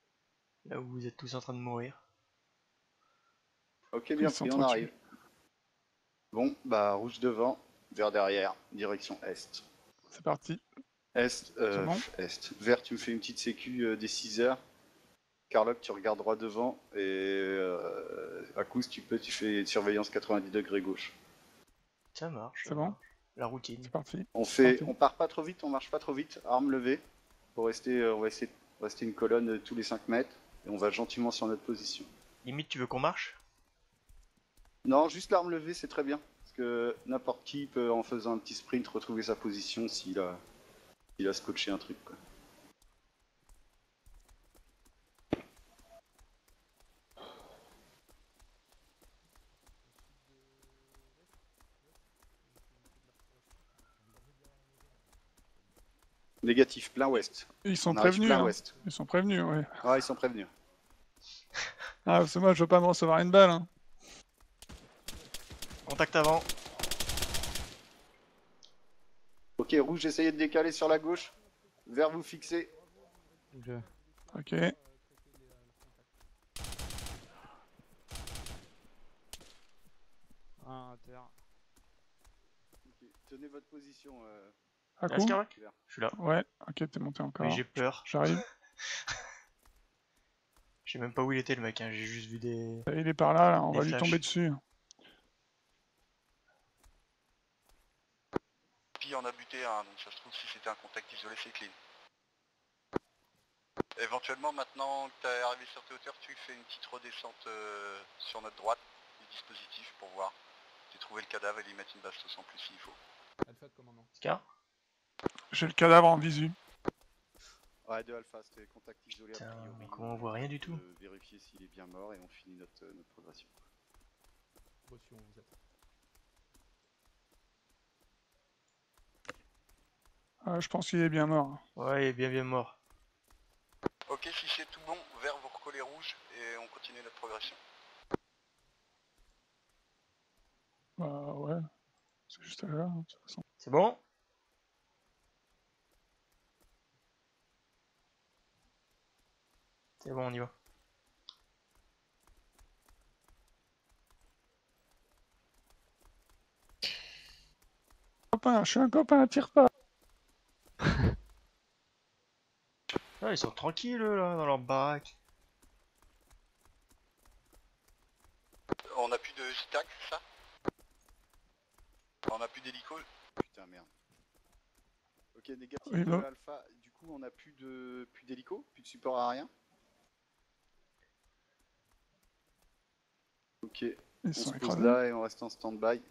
Là où vous êtes tous en train de mourir. Ok, bien pris, on arrive. Bon, bah rouge devant, vert derrière, direction est. C'est parti. Est, C'est bon est. Vert, tu me fais une petite sécu des 6 heures. Carlock, tu regardes droit devant. Et à coup, si tu peux, tu fais surveillance 90 degrés gauche. Ça marche. C'est bon. La routine. C'est parti. On part pas trop vite, on marche pas trop vite. Arme levée. Pour rester, on va essayer de rester une colonne tous les 5 mètres. Et on va gentiment sur notre position. Limite, tu veux qu'on marche? Non, juste l'arme levée, c'est très bien. Parce que n'importe qui peut, en faisant un petit sprint, retrouver sa position s'il a scotché un truc, quoi. Négatif, plein ouest. Ils sont On arrive prévenus. plein Hein. ouest. Ils sont prévenus, ouais. Ah, ils sont prévenus. Ah, parce que moi, je veux pas me recevoir une balle. Hein. Contact avant. Ok, rouge, essayez de décaler sur la gauche. Vert, vous fixez. Ok. Un à terre. Ok, tenez votre position. À coup. Ascarak, je suis là. Ouais, ok, t'es monté encore. Oui, j'ai peur. J'arrive. Je sais même pas où il était le mec, hein. J'ai juste vu des. Il est par là, on Des va lui flashs. tomber dessus. Puis on a buté un, donc ça se trouve si c'était un contact isolé c'est clean. Éventuellement maintenant que t'es arrivé sur tes hauteurs, tu fais une petite redescente sur notre droite du dispositif pour voir. Tu trouvé le cadavre et lui mettre une bastos en plus s'il faut. Alpha de commandant. Scar. J'ai le cadavre en visu. Ouais, de Alpha, c'était contact isolé Putain, a priori. comment on voit rien du tout. Vérifier s'il est bien mort et on finit notre progression. Reçu, on vous attend. Ah, je pense qu'il est bien mort. Ouais, il est bien mort. Ok, si c'est tout bon, vert vous recollez rouge et on continue notre progression. Bah ouais. C'est juste là, de toute façon. C'est bon? C'est bon, on y va. Copain, je suis un copain, tire pas. Ah, ils sont tranquilles là, dans leur baraque. On a plus de JTAC, c'est ça? On a plus d'hélico. Putain, merde. Ok, négatif Oui, de non. Alpha. Du coup, on a plus d'hélico, plus de support aérien. Ok, Ils on sont se pose écrasés. là et on reste en stand-by.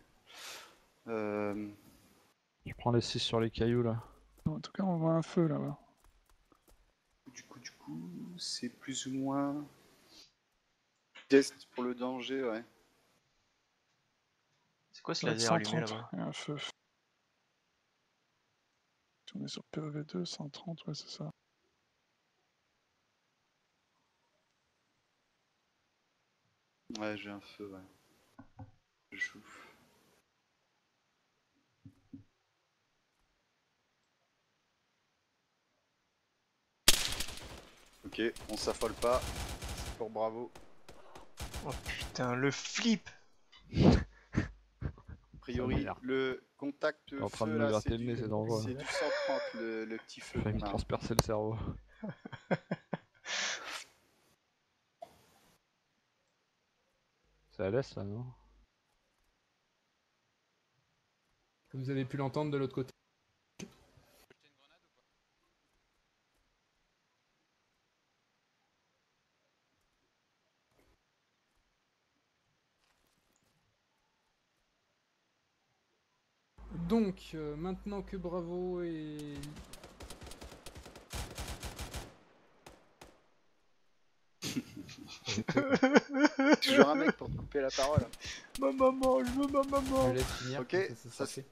Je prends les 6 sur les cailloux là. En tout cas, on voit un feu là-bas. Du coup, c'est plus ou moins test pour le danger, ouais. C'est quoi ce Ça va être laser allumé 130, là-bas? il y a un feu. Si on est sur PEV2, 130, ouais, c'est ça. Ouais, j'ai un feu, ouais. Je chauffe. Ok, on s'affole pas. C'est pour Bravo. Oh putain, le flip! A priori, le contact T'es en train de feu me là, gratter c'est le nez, du, c'est dangereux. c'est du 130 le petit feu J'ai failli me qu'on a. transpercer le cerveau. C'est à l'est ça, non? Vous avez pu l'entendre de l'autre côté. Donc, maintenant que Bravo est... Toujours un mec pour te couper la parole. Ma maman, je veux ma maman! Je laisse finir, Ok, comme ça ça sera fait.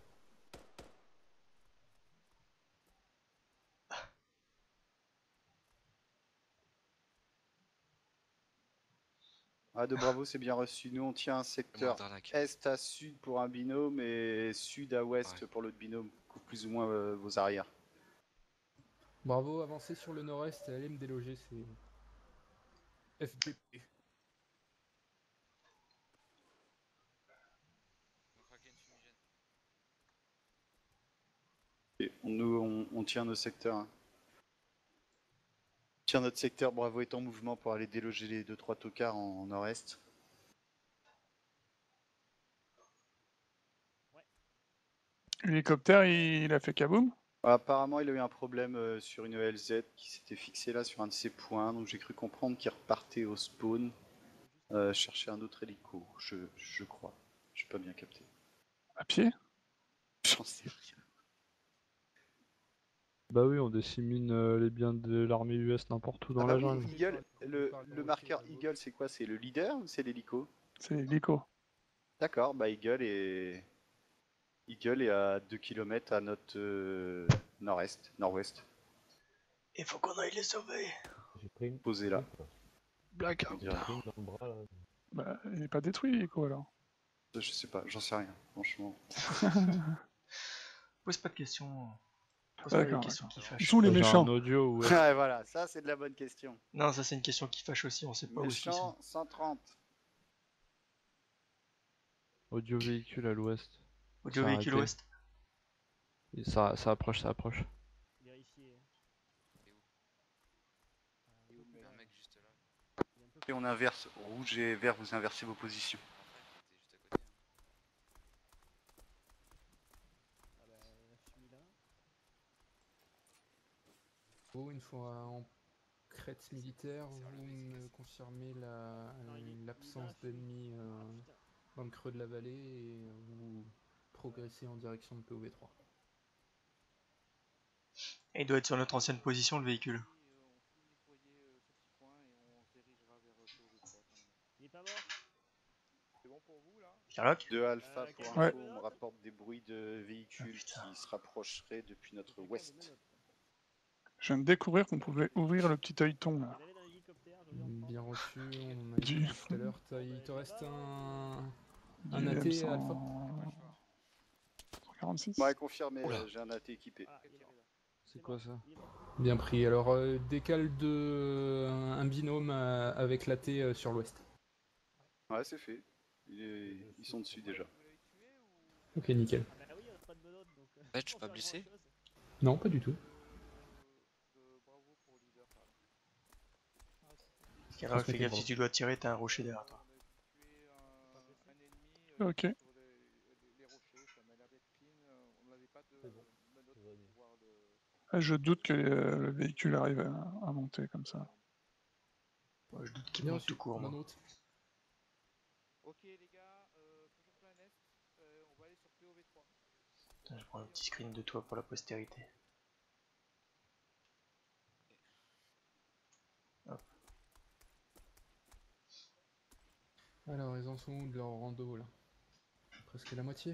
Ah, de Bravo, c'est bien reçu. Nous, on tient un secteur est à sud pour un binôme et sud à ouest pour l'autre binôme. Couvre plus ou moins vos arrières. Bravo, avancez sur le nord-est et allez me déloger, c'est... FBP. On tient nos secteurs. Hein. On tient notre secteur, Bravo est en mouvement pour aller déloger les 2-3 tocards en nord-est. L'hélicoptère, il a fait kaboom? Apparemment, il a eu un problème sur une LZ qui s'était fixée là sur un de ses points, donc j'ai cru comprendre qu'il repartait au spawn chercher un autre hélico, je crois. Je suis pas bien capté. À pied? J'en sais rien. Bah oui, on dissémine les biens de l'armée US n'importe où dans Ah bah la oui, jungle. Eagle, le marqueur Eagle, c'est quoi? C'est le leader ou c'est l'hélico? C'est l'hélico. D'accord, bah Eagle est à 2 km à notre nord-est, nord-ouest. Il faut qu'on aille les sauver. J'ai pris une. Posé là. Blackout. J'ai pris une dans le bras là. Bah, il est pas détruit l'hélico alors. Je sais pas, j'en sais rien, franchement. Pose pas de questions. Pose pas des D'accord, questions qui Ils fâchent. sont les J'ai méchants. un audio où Ouais, voilà, ça c'est de la bonne question. Non, ça c'est une question qui fâche aussi, on sait pas où ils sont. Méchant 130. audio véhicule à l'ouest. Audio Ça a véhicule arrêté. ouest. Et ça approche, ça approche. Vérifier. Il y a un mec juste là. Et on inverse, rouge et vert, vous inversez vos positions. Vous, une fois en crête militaire, vous me confirmez l'absence d'ennemis dans le creux de la vallée et vous progressez en direction de POV3. Et il doit être sur notre ancienne position le véhicule. Il est pas mort. C'est bon pour vous là? Sherlock? De Alpha pour Ouais. info, on me rapporte des bruits de véhicules qui se rapprocheraient depuis notre ouest. Je viens de découvrir qu'on pouvait ouvrir le petit œilleton là. Bien reçu, on en a Du- dit tout à l'heure. Il te reste un Du AT Alpha. 146. Ouais, confirmé, j'ai un AT équipé. C'est quoi ça? Bien pris. Alors, décale de un binôme avec l'AT sur l'ouest. Ouais, c'est fait. Ils sont dessus déjà. Ok, nickel. En fait, je suis pas blessé. Non, pas du tout. Sherlock, fais gaffe, si tu dois tirer, t'as un rocher derrière toi. Ok. Ah, je doute que le véhicule arrive à monter comme ça. Ouais, je doute qu'il Bien monte reçu, tout court. mon Moi. hôte. Ok les gars, toujours plein est, on va aller sur POV3. Putain, je prends un petit screen de toi pour la postérité. Hop. Alors, ils en sont où de leur rando là? Presque la moitié.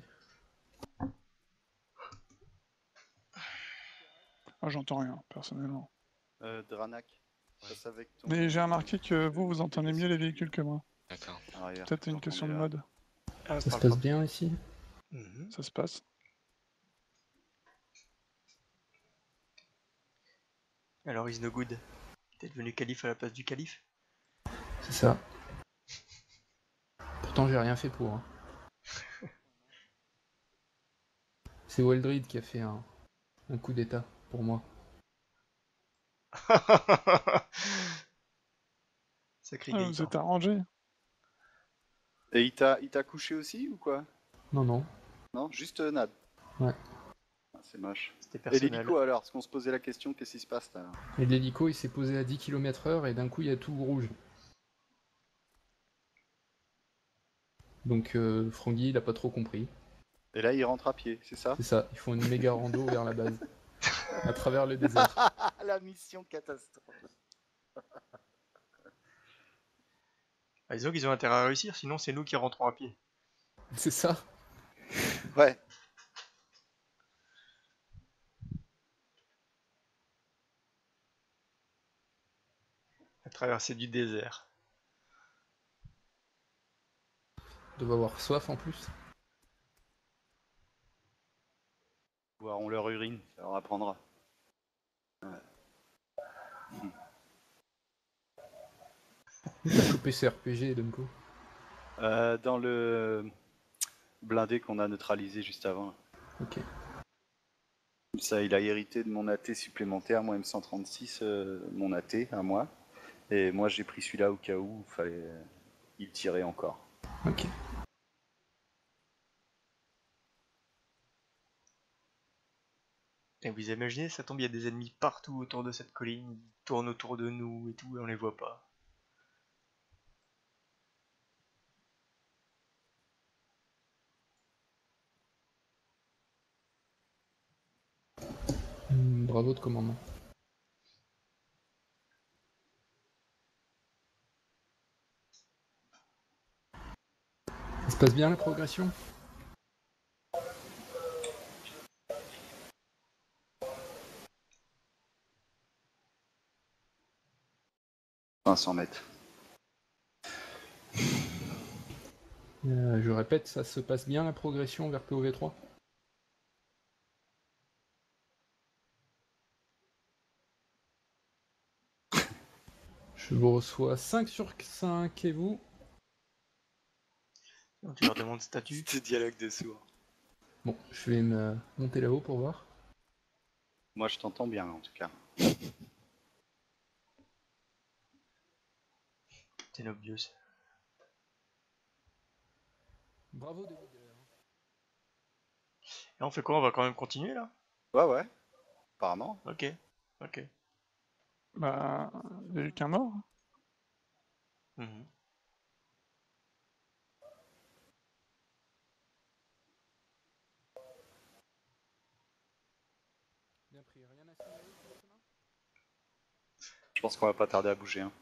Ah, j'entends rien, personnellement. Dranak, passe avec ton... Mais j'ai remarqué que vous entendez mieux les véhicules que moi. D'accord. Arrière, Peut-être une j'entendais question de là. mode. Ah, Ça se parle passe pas. bien ici? Mhm. Ça se passe. Alors, is no good. T'es devenu calife à la place du calife? C'est ça. Pourtant, j'ai rien fait pour. Hein. C'est Weldrid qui a fait un coup d'état pour moi. Sacré Ah, Gaëtan. vous êtes arrangé. Et il t'a couché aussi ou quoi? Non, non. Non, juste Nad. Ouais. Ah, c'est moche. C'était Et personnel. l'hélico alors, parce qu'on se posait la question, qu'est-ce qui se passe là? Et l'hélico, il s'est posé à 10 km/h et d'un coup, il y a tout rouge. Donc, Frangui, il a pas trop compris. Et là, il rentre à pied, c'est ça? C'est ça, ils font une méga rando vers la base. À travers le désert. La mission catastrophe. Ah, disons qu'ils ont intérêt à réussir, sinon c'est nous qui rentrons à pied. C'est ça. Ouais. À traverser du désert. Ils doivent avoir soif en plus. Boiront leur urine, ça leur apprendra. T'as chopé ce RPG, Dunko. Dans le blindé qu'on a neutralisé juste avant. Ok. Ça, il a hérité de mon AT supplémentaire, moi M136, mon AT à moi. Et moi j'ai pris celui-là au cas où il tirait encore. Ok. Et vous imaginez, ça tombe, il y a des ennemis partout autour de cette colline, ils tournent autour de nous et tout, et on les voit pas. Bravo de commandement. Ça se passe bien la progression? – 500 mètres. Je répète, ça se passe bien la progression vers POV3? Je vous reçois 5 sur 5 et vous? Tu leur demandes statut. C'était dialogue de sourds. Bon, je vais me monter là-haut pour voir. Moi je t'entends bien en tout cas. C'est obvious. Bravo des leaders. Et on fait quoi? On va quand même continuer là? Ouais, apparemment. Ok, ok. Bah, il n'y a eu qu'un mort. Mhm. Bien pris, rien à signaler sur le chemin? Je pense qu'on va pas tarder à bouger. Hein.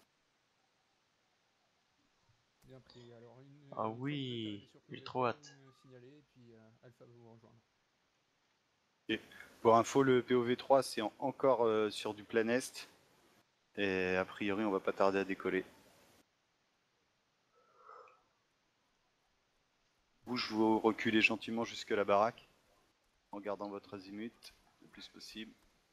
Bien pris, alors une Ah fois que vous êtes oui, arrivé sur j'ai POV3, trop hâte. vous me signalez et puis Alpha va vous rejoindre. Et pour info, le POV3 c'est encore sur du plein est. Et a priori on va pas tarder à décoller. Vous, je vous reculez gentiment jusque la baraque. En gardant votre azimut le plus possible.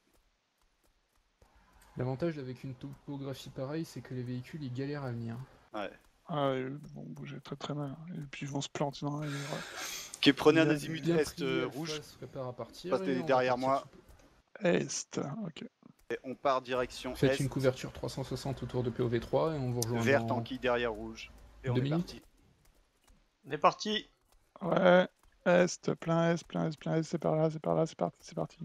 L'avantage avec une topographie pareille, c'est que les véhicules ils galèrent à venir. Ouais. Ah, ils vont bouger très très mal. Et puis ils vont se planter dans les... Ok, prenez un Bien- azimut Bien est pris, rouge. Alpha se prépare à partir. Et Passez on va derrière partir moi. Est, ok. Et on part direction Faites est. une couverture 360 autour de POV3 et on vous rejoint Vert dans tanky derrière rouge. Et on 2 est minutes. parti. On est parti. Ouais, Est, plein Est, plein Est, plein Est, c'est par là, c'est par là, c'est parti, c'est parti.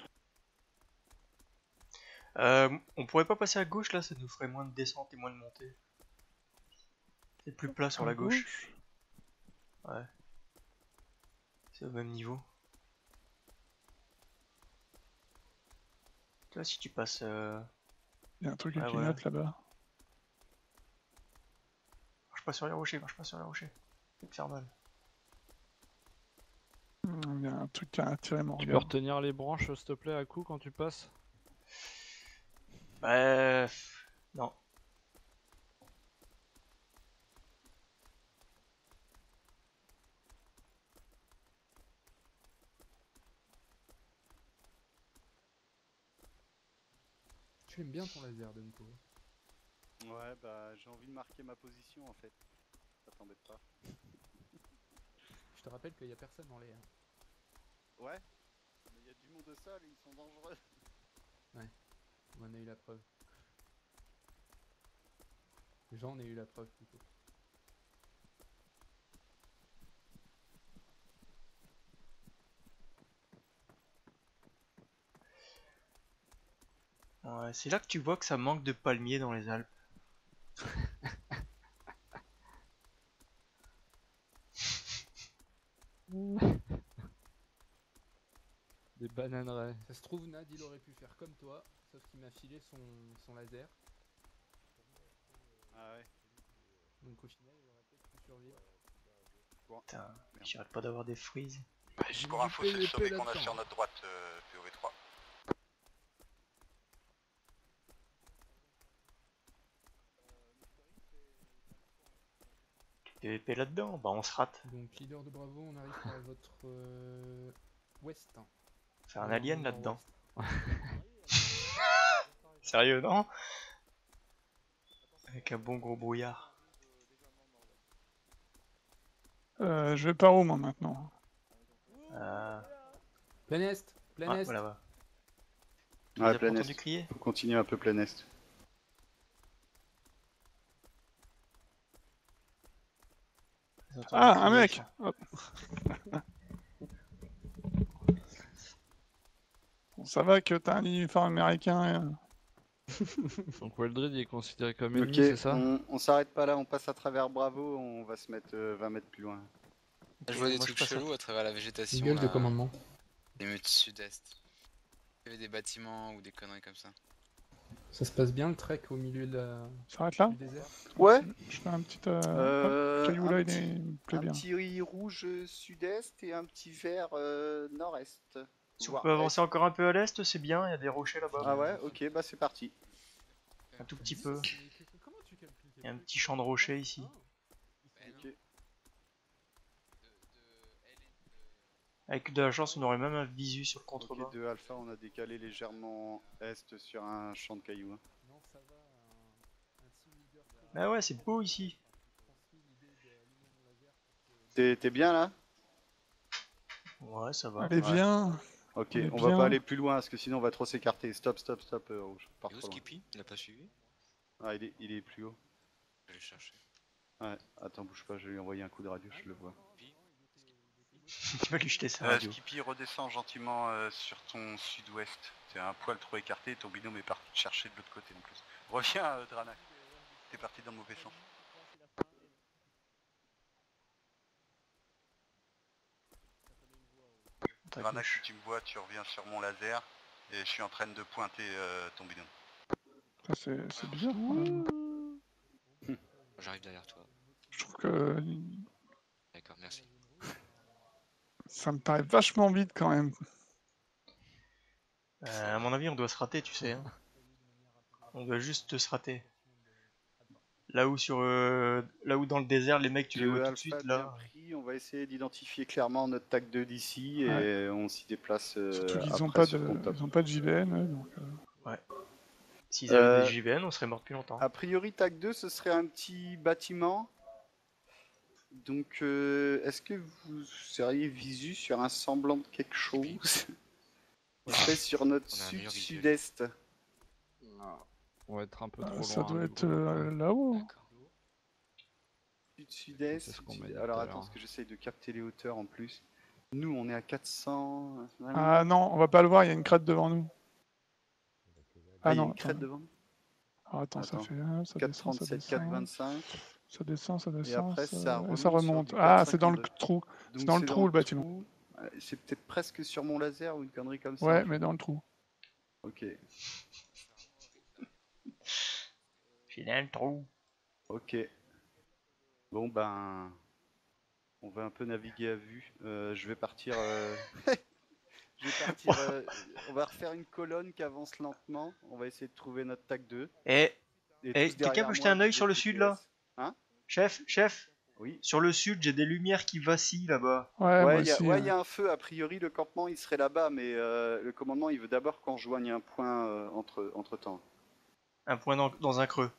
On pourrait pas passer à gauche là, ça nous ferait moins de descente et moins de montée. C'est plus plat sur la gauche. Ouais. C'est au même niveau. Tu vois, si tu passes... Il y a un truc qui ouais, clignote là-bas. Marche pas sur les rochers, marche pas sur les rochers. Ça va te faire mal. Il y a un truc qui a attiré mon Tu peux regard. retenir les branches, s'il te plaît, à coup quand tu passes? Bref... Non. Tu aimes bien ton laser, Demko. Ouais, bah j'ai envie de marquer ma position en fait. Ça t'embête pas. Je te rappelle qu'il n'y a personne dans l'air. Ouais, mais il y a du monde au sol et ils sont dangereux. Ouais, on en a eu la preuve. J'en ai eu la preuve plutôt. Ouais, c'est là que tu vois que ça manque de palmiers dans les Alpes. Des bananeraies. Ça se trouve, Nad il aurait pu faire comme toi, sauf qu'il m'a filé son laser. Ah ouais. Donc au final, il aurait peut-être pu survivre. Putain, j'arrête pas d'avoir des freezes. Pour info, c'est le sommet qu'on a sur notre droite, POV3. PVP là-dedans, bah on se rate. Donc leader de Bravo, on arrive par votre ouest. Faire un alien là-dedans. Nord-ouest. Sérieux, non? Avec un bon gros brouillard. Je vais par où moi maintenant? Plein Est. Plein Ah, est. voilà, voilà. Vous Ouais, avez plein entendu est. crier? Faut continuer un peu plein est. Vous avez entendu Ah, un crier, mec! Alpha. Hop. Bon, ça va que t'as un uniforme américain. Donc Weldred il est considéré comme Ok, ennemi, c'est ça? on s'arrête pas là, on passe à travers Bravo, on va se mettre 20 mètres plus loin. Je Ok, vois des moi, je trucs passe à- chelous à travers la végétation. Gueule de là. commandement. Les murs sud-est. Il y avait des bâtiments ou des conneries comme ça. Ça se passe bien le trek au milieu de S'arrête là? du désert. Ouais. Je fais un petit. Un Caillou là, il me plaît un bien. petit rouge sud-est et un petit vert nord-est. Si on voire peut avancer est. encore un peu à l'est, c'est bien, il y a des rochers là-bas. Ah ouais, ok, bah c'est parti. Un tout petit peu. Comment tu calcules tes Il y a un trucs? petit champ de rochers ici. Ben non. Ok. Avec de la chance, on aurait même un visu sur le contrebas. Ok, de Alpha, on a décalé légèrement est sur un champ de cailloux. hein. Non, ça va, un team leader qui a Ah ouais, c'est beau ici. transmis l'idée de l'aluminium laser pour que... T'es bien là? Ouais, ça va. Allez, Ouais. viens! Ok, On est on va bien. pas aller plus loin parce que sinon on va trop s'écarter. Stop, rouge. Pars Et où trop loin. Skippy? Il a pas suivi? Ah, il est plus haut. Je vais le chercher. Ouais, attends, bouge pas, je vais lui envoyer un coup de radio, je le vois. Tu vas lui jeter sa radio. Skippy, redescends gentiment sur ton sud-ouest. T'es un poil trop écarté et ton binôme est parti te chercher de l'autre côté en plus. Reviens, Dranak. T'es parti dans le mauvais sens. Ta Dranak, gauche. si tu me vois, tu reviens sur mon laser et je suis en train de pointer ton binôme. Ça, c'est bizarre. quand même. J'arrive derrière toi. Je trouve que D'accord, merci. ça me paraît vachement vite quand même. À mon avis, on doit se rater, tu sais. hein. On doit juste se rater. Là où dans le désert, les mecs, tu les De vois tout de Alpha suite bien là. pris, on va essayer d'identifier clairement notre TAC 2 d'ici et on s'y déplace Surtout qu'ils ont après pas sur ton top. ils ont pas de JVN, eux, donc. S'ils avaient Euh, des JVN, on serait mort depuis longtemps. A priori, TAC 2, ce serait un petit bâtiment. Donc, est-ce que vous seriez visu sur un semblant de quelque chose? On serait sur notre On a un meilleur visuel. sud-sud-est. On va être un peu trop Ça loin. doit du être groupe. là-haut. D'accord. Sud-sud-est. C'est ce qu'on m'a dit Alors tout à attends, l'heure. parce que j'essaye de capter les hauteurs en plus. Nous, on est à 400. Ah non, on va pas le voir, il y a une crête devant nous. Ah, Ah il y a non, une crête attends. devant nous. Alors, attends, ça Attends. fait ça descend, ça 437, descend. 425. Ça descend, ça Et descend. après, ça et ça remonte remonte. sur du Ah, c'est dans le 452. trou. Donc C'est dans le trou le bâtiment. trou. C'est peut-être presque sur mon laser ou une connerie comme ça. Ouais, mais dans le trou. Ok. Filet le trou. Ok. Bon ben, on va un peu naviguer à vue. Je vais partir. Je vais partir. On va refaire une colonne qui avance lentement. On va essayer de trouver notre TAC 2. Et Et Eh, tous quelqu'un derrière peut jeter moi, un œil avec sur le votre sud, GPS. là Hein? Chef, Oui. sur le sud, j'ai des lumières qui vacillent là-bas. Ouais, moi Ouais, il y aussi. a un feu. A priori, le campement il serait là-bas, mais le commandement il veut d'abord qu'on rejoigne un point entre temps. Un point dans un creux.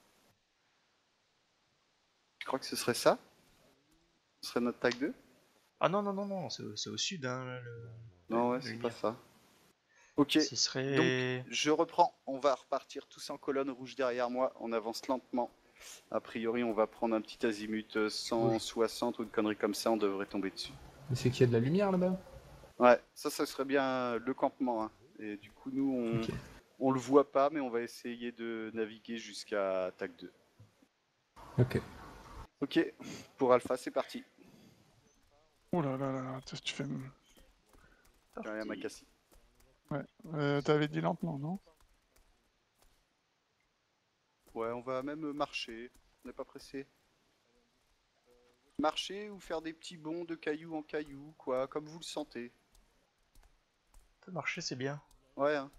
Je crois que ce serait ça. Ce serait notre TAC 2. Ah non, c'est au sud. Hein, Non, ouais, la c'est lumière. pas ça. Ok. Ce serait... Je reprends, on va repartir tous en colonne rouge derrière moi, on avance lentement. A priori, on va prendre un petit azimut 160 ou une connerie comme ça, on devrait tomber dessus. Mais c'est qu'il y a de la lumière là-bas. Ouais, ça serait bien le campement. Hein. Et du coup, nous, Ok. on le voit pas, mais on va essayer de naviguer jusqu'à TAC 2. Ok. Ok, pour Alpha, c'est parti. Oh là là là, qu'est-ce que tu fais? Derrière Makassi. Ouais. T'avais dit lentement, non? Ouais, on va même marcher, on n'est pas pressé. Marcher ou faire des petits bonds de caillou en caillou, quoi, comme vous le sentez. Ça peut marcher, c'est bien. Ouais, hein.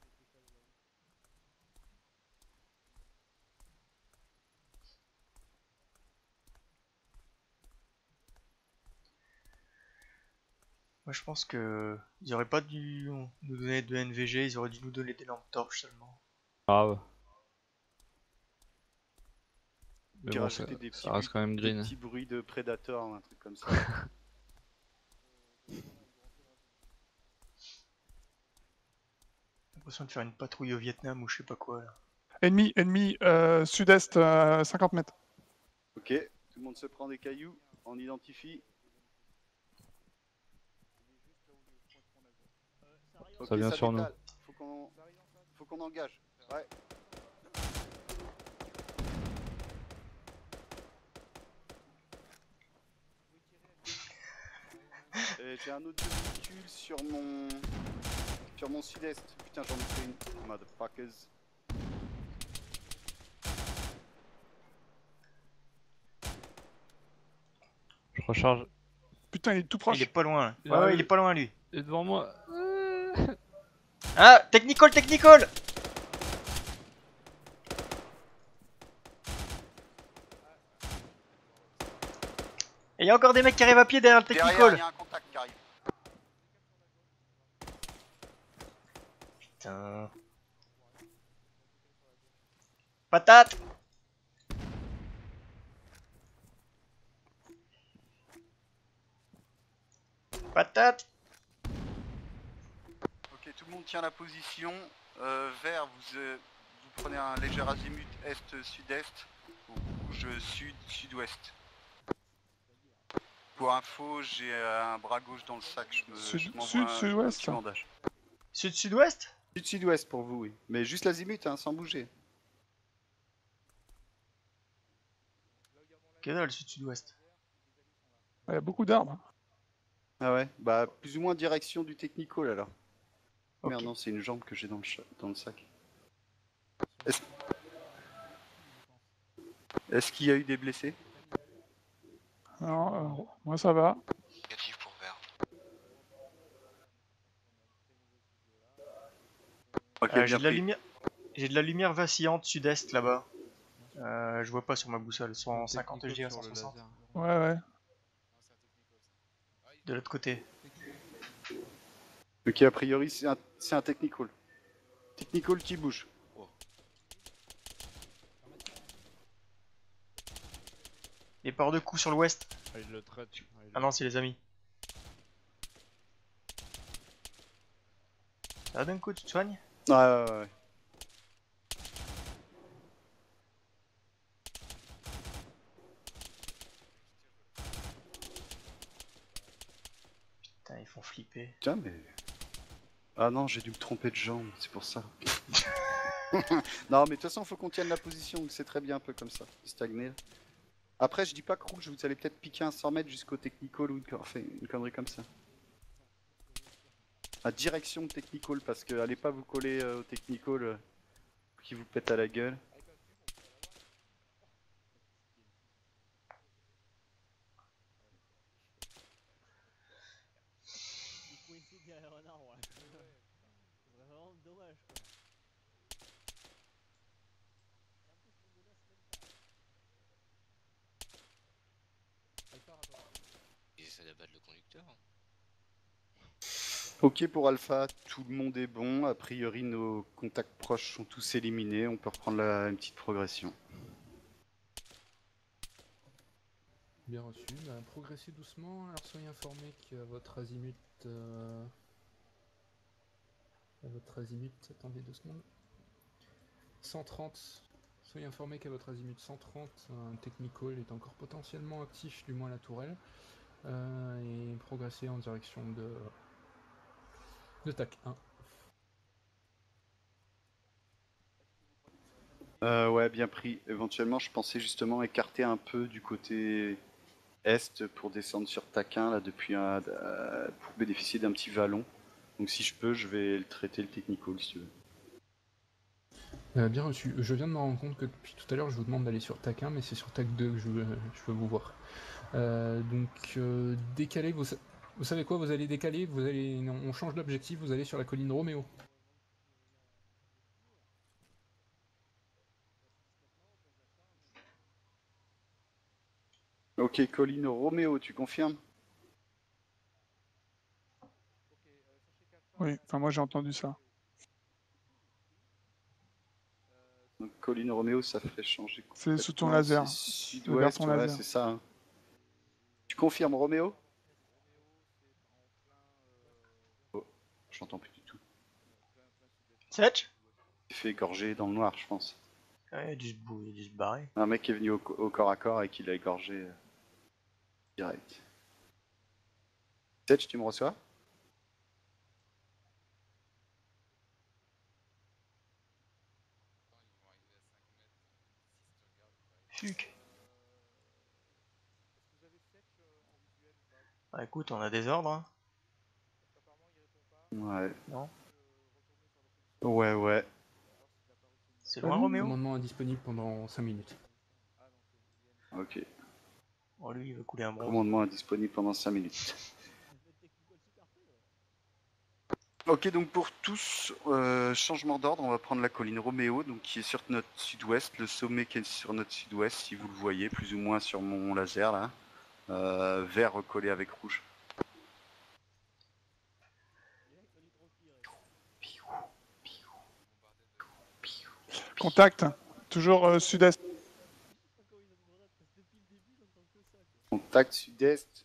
Moi, je pense que ils auraient pas dû nous donner de NVG, ils auraient dû nous donner des lampes torches seulement. Grave. Mais Qui bon, rajoutait des petits ça reste quand même des green. petits bruits de Predator, un truc comme ça. l'impression de faire une patrouille au Vietnam ou je sais pas quoi là. Ennemi, sud-est, 50 mètres. Ok, tout le monde se prend des cailloux, on identifie. Ok, Ça vient sur nous. décale. Faut qu'on engage. Ouais. J'ai un autre véhicule sur mon sud-est. Putain, j'en ai fait une. Motherfuckers. Je recharge. Putain, il est tout Il proche. est pas loin. Il Ouais, ouais, arrive. il est pas loin lui. Il est devant moi. Ah, technical, technical. Et il y a encore des mecs qui arrivent à pied derrière le Derrière, technical. il y a un contact qui arrive. Putain. Patate. Patate. Ok, tout le monde tient la position. Vert, vous prenez un léger azimut est-sud-est. Rouge, sud-sud-ouest. Pour info, j'ai un bras gauche dans le sac. Sud-ouest. Petit bandage. Sud-sud-ouest. Sud-sud-ouest pour vous, oui. Mais juste l'azimut, hein, sans bouger. Que dalle, sud-sud-ouest. Il y a beaucoup d'arbres. Ah ouais, bah plus ou moins direction du technical alors. Ok. Merde, non, c'est une jambe que j'ai dans le sac. Est-ce qu'il y a eu des blessés? Non, moi ça va. Négatif pour vert. Ok, J'ai bien de la pris. lumière. J'ai de la lumière vacillante sud-est là-bas. Je vois pas sur ma boussole. 150 je dirais Sur le 160. laser. Ouais. De l'autre côté. Ok, a priori c'est un technical. Technical qui bouge. Les ports de coups sur l'ouest. Ah, il le traite. Ah non, c'est les amis. Ça va d'un coup, tu te soignes? Ouais. Putain, ils font flipper. Tiens, mais... Ah non, j'ai dû me tromper de jambe, c'est pour ça. Non, mais de toute façon, faut qu'on tienne la position, c'est très bien un peu comme ça, stagner. Après, je dis pas que rouge, vous allez peut-être piquer un 100 mètres jusqu'au technical ou une connerie comme ça. À direction de technical, parce que allez pas vous coller au technical qui vous pète à la gueule. Ils essaient d'abattre le conducteur. Ok pour Alpha, tout le monde est bon, a priori nos contacts proches sont tous éliminés, on peut reprendre une petite progression. Bien reçu. Progressez doucement. Alors soyez informés qu'à votre azimut... Attendez 2 secondes. 130. Soyez informés qu'à votre azimut 130, un technical est encore potentiellement actif, du moins à la tourelle. Et progressez en direction de TAC 1. Ouais, bien pris. Éventuellement, je pensais justement écarter un peu du côté est pour descendre sur Taquin là depuis pour bénéficier d'un petit vallon. Donc si je peux, je vais le traiter le technical si tu veux. Bien reçu. Je viens de me rendre compte que depuis tout à l'heure, je vous demande d'aller sur TAC 1, mais c'est sur TAC 2 que je veux vous voir. Décaler, vous savez quoi, vous allez décaler, on change d'objectif, vous allez sur la colline Roméo. Ok, colline Roméo, tu confirmes? Oui, enfin moi j'ai entendu ça. Donc colline Roméo, ça ferait changer. C'est sous ton complètement, laser. c'est C'est vers sud-ouest, ton ouais, laser. c'est ça. Hein. Tu confirmes Roméo? Oh, j'entends plus du tout. Setch? Il s'est fait égorger dans le noir, je pense. Ouais, il a dû il a dû se barrer. Un mec qui est venu au corps à corps et qui l'a égorgé direct. Setch, tu me reçois? Fuck. Est-ce que vous avez Setch en visuel ou pas? Bah écoute, on a des ordres. Hein. Parce qu'apparemment il répond pas. Ouais. Non. Retourner sur la position. Ouais, ouais. Voir s'il a pas reçu une balle. C'est loin, Roméo? Commandement indisponible pendant 5 minutes. Ah non, c'est Julien. Ok. Oh, lui, il veut couler un bronze. Commandement indisponible pendant 5 minutes. Ok, donc pour tous, changement d'ordre, on va prendre la colline Roméo, donc qui est sur notre sud-ouest, le sommet qui est sur notre sud-ouest, si vous le voyez, plus ou moins sur mon laser là, vert recollé avec rouge. Contact, toujours sud-est. Contact sud-est.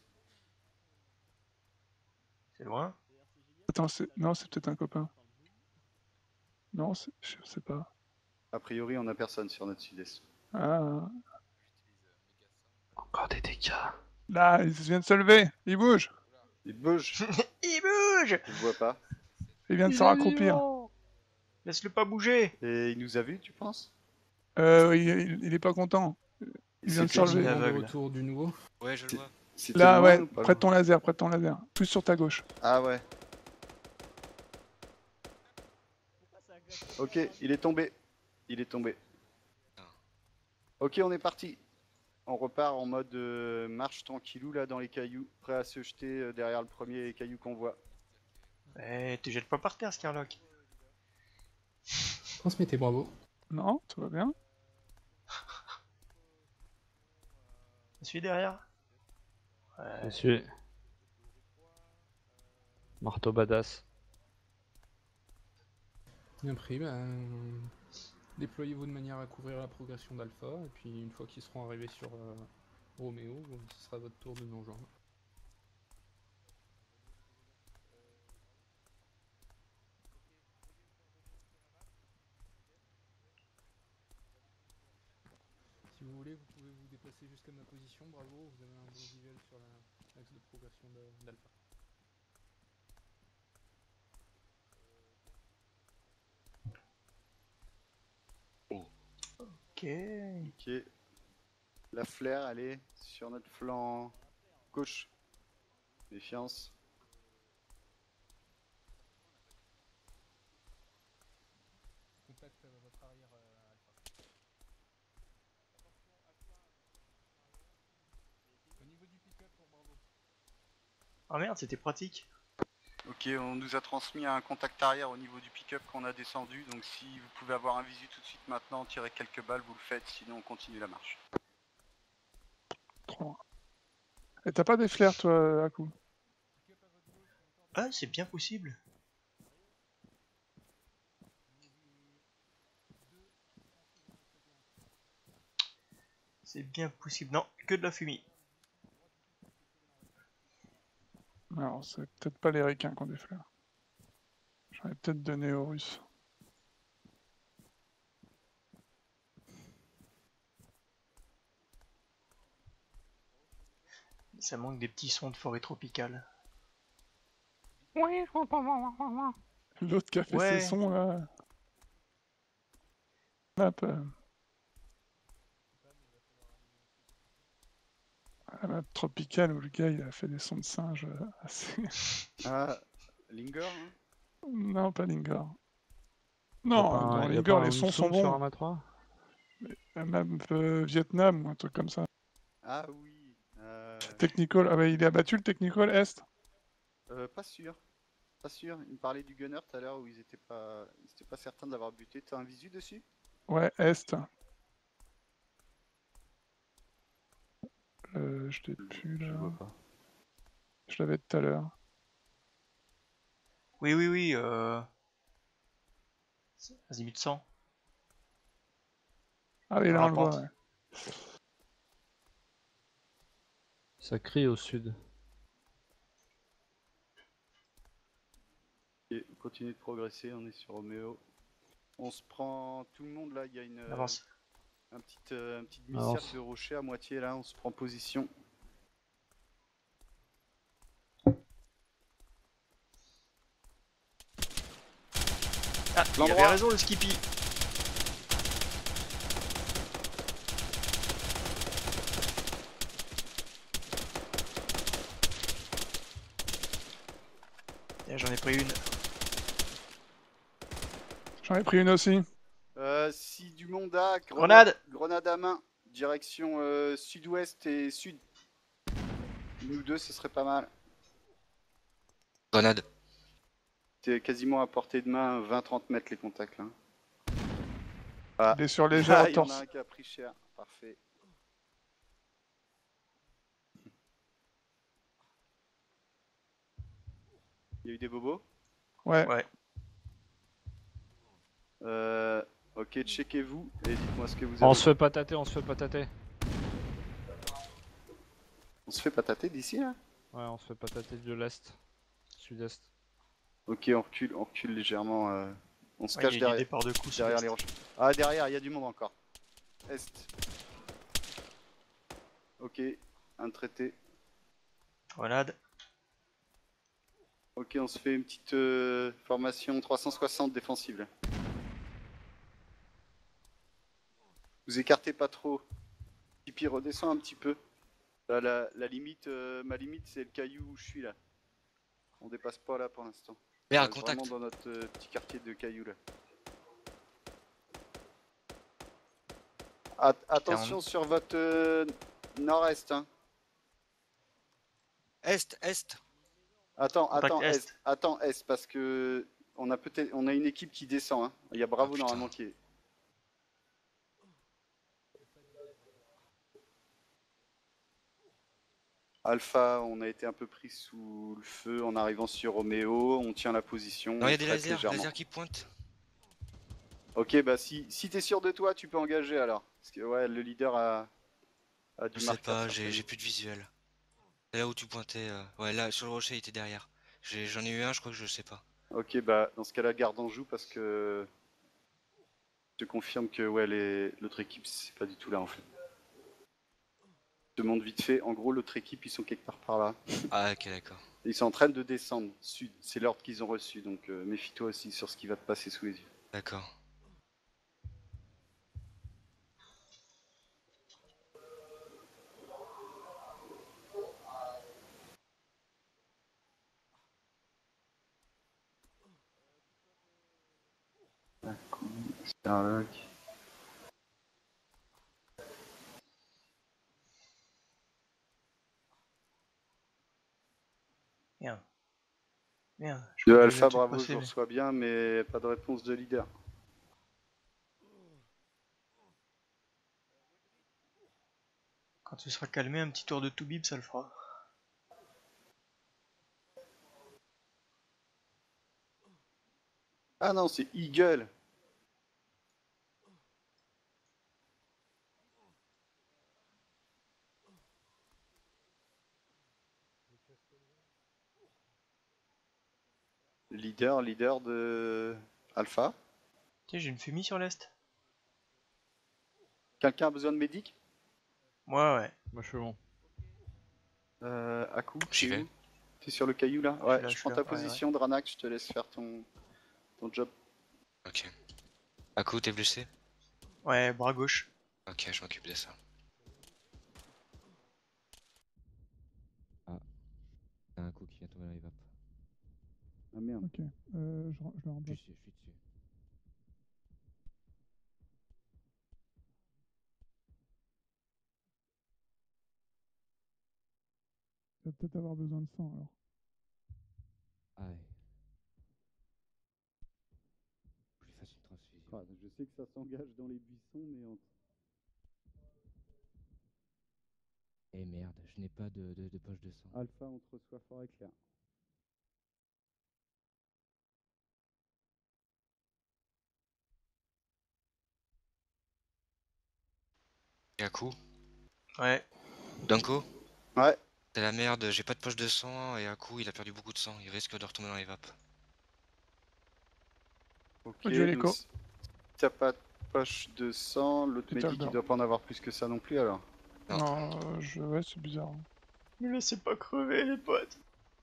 C'est loin? Attends, non, c'est peut-être un copain. Non, je sais pas. A priori, on a personne sur notre sud-est. Ah, Encore des dégâts. là, il vient de se lever. Il bouge. Il bouge. Il bouge! Je le vois pas. Il vient de se raccroupir. Laisse-le pas bouger! Et il nous a vus, tu penses? Il est pas content. Il vient de se C'était relever. Commandement de aveugle. retour du nouveau. Ouais, je le vois. C'était Là, loin ouais, ou pas prête loin ton laser. Plus sur ta gauche. Ah ouais. Ok, il est tombé. Il est tombé. Ok, on est parti. On repart en mode marche tranquillou là dans les cailloux, prêt à se jeter derrière le premier caillou qu'on voit. Eh, te jette pas par terre, Scarlock. Transmettez bravo. Non, tout va bien. Je suis derrière. Je suis. Marteau badass. Bien pris, déployez-vous de manière à couvrir la progression d'Alpha, et puis une fois qu'ils seront arrivés sur Roméo, ce sera votre tour de nous rejoindre. Si vous voulez, vous pouvez vous déplacer jusqu'à ma position, bravo, vous avez un bon visuel sur l'axe de progression d'Alpha. Ok. Ok. La flaire, elle est sur notre flanc gauche. Méfiance. Contact à votre arrière, Alpha. Au niveau du pick-up pour bravo. Ah merde, c'était pratique. Ok, on nous a transmis un contact arrière au niveau du pick-up qu'on a descendu, donc si vous pouvez avoir un visu tout de suite maintenant, tirer quelques balles, vous le faites, sinon on continue la marche. Trop loin. Et t'as pas des flares, toi, Aku? Ah, c'est bien possible. C'est bien possible. Non, que de la fumée. Alors, c'est peut-être pas les ricains qui ont des flares. J'en ai peut-être donné aux Russes. Ça manque des petits sons de forêt tropicale. L'autre qui a fait Ouais. ses sons, là. Hop. La map tropicale où le gars il a fait des sons de singe assez. Ah, Linger, hein? Non, pas Linger. Y a Non, pas dans y a Linger, pas un les sons sont Winsong sur bons. Arma 3? Même Vietnam ou un truc comme ça. Ah oui. Technical, ah bah il est abattu le Technical Est. Pas sûr. Pas sûr. Il me parlait du gunner tout à l'heure où ils étaient pas certains de l'avoir buté. T'as un visu dessus? Ouais, Est. Je l'ai plus là. Je vois pas. Je l'avais tout à l'heure. Oui, oui, oui. Azimut 100. Ah oui, là on le voit, ouais. Ça crie au sud. Et on continue de progresser, on est sur Roméo. On se prend tout le monde là, il y a une Avance. un petit demi-cercle de rocher à moitié là, on se prend position. Ah, il avait L'endroit. raison le Skippy. Tiens, j'en ai pris une. J'en ai pris une aussi. Si du monde a, Grenade. Grenade à main, direction sud-ouest et sud. Nous deux, ce serait pas mal. Grenade. C'est quasiment à portée de main, 20-30 mètres les contacts là. Ah. Blessure légère au Il y en a torse. un qui a pris cher, parfait. Il y a eu des bobos? Ouais. Ouais. Ok, checkez-vous et dites-moi ce que vous On avez. se fait pas tâter, on se fait pas tâter. On se fait pas tâter d'ici là? Ouais, on se fait pas tâter de l'est. Sud-est. Ok, on recule légèrement. On se Ouais, cache il y a derrière, des départs de coups derrière sud-est. les roches. Ah, derrière, il y a du monde encore. Est. Ok, un traité. Grenade. Ok, on se fait une petite formation 360 défensive là. Vous écartez pas trop. Tipeee redescend un petit peu. Là, la limite, ma limite c'est le caillou où je suis là. On dépasse pas là pour l'instant. Merde, On reste contact. vraiment dans notre petit quartier de cailloux là. Attention sur votre nord-est. Hein. Est, est. Attends, Contact attends, est, parce que on a une équipe qui descend. Hein. Il y a Bravo Ah, putain. normalement qui est. Alpha, on a été un peu pris sous le feu en arrivant sur Roméo. On tient la position. Non, il y a on des traite lasers, légèrement. lasers qui pointent. Ok, bah si t'es sûr de toi, tu peux engager alors. Parce que ouais, le leader a du Je sais marqueur. pas, certainement. j'ai plus de visuel. C'est là où tu pointais. Ouais, là, sur le rocher, il était derrière. J'en ai eu un, je crois que je sais pas. Ok, bah dans ce cas-là, garde en joue parce que je te confirme que ouais, l'autre équipe, c'est pas du tout là en fait. Je te montre vite fait. En gros, l'autre équipe, ils sont quelque part par là. Ah, ok, d'accord. Ils sont en train de descendre sud. C'est l'ordre qu'ils ont reçu, donc méfie-toi aussi sur ce qui va te passer sous les yeux. D'accord. Starlock. Merde. Merde. De crois que Alpha, j'ai un truc bravo, passé, je vous mais- reçois bien, mais pas de réponse de leader. Quand tu seras calmé, un petit tour de Toubib, ça le fera. Ah non, c'est Eagle. Leader de Alpha. Tiens, j'ai une fumée sur l'est. Quelqu'un a besoin de médic? Moi, ouais. Moi je suis bon. Aku, J'y vais. T'es sur le caillou là? suis Ouais, là, je je prends suis ta là, ouais, position, Dranak, je te laisse faire ton job. Ok. Aku, t'es blessé? Ouais, bras gauche. Ok, je m'occupe de ça. Ah. T'as un coup qui vient tomber dans les vapes. Ah merde. Ok, je le remplace. Je suis dessus. Tu vas peut-être avoir besoin de sang alors. Aïe. Plus facile transfusion. Ah, je sais que ça s'engage dans les buissons, mais Eh merde, je n'ai pas de poche de sang. Alpha, on te reçoit fort et clair. Et Aku? Ouais. Danko? Ouais. C'est la merde, j'ai pas de poche de sang et Aku, il a perdu beaucoup de sang. Il risque de retomber dans les vapes. Ok, Ok, l'écho. donc t'as pas de poche de sang, l'autre Peter médic il Burn. doit pas en avoir plus que ça non plus alors. Non, ouais, c'est bizarre. Me laissez pas crever, les potes.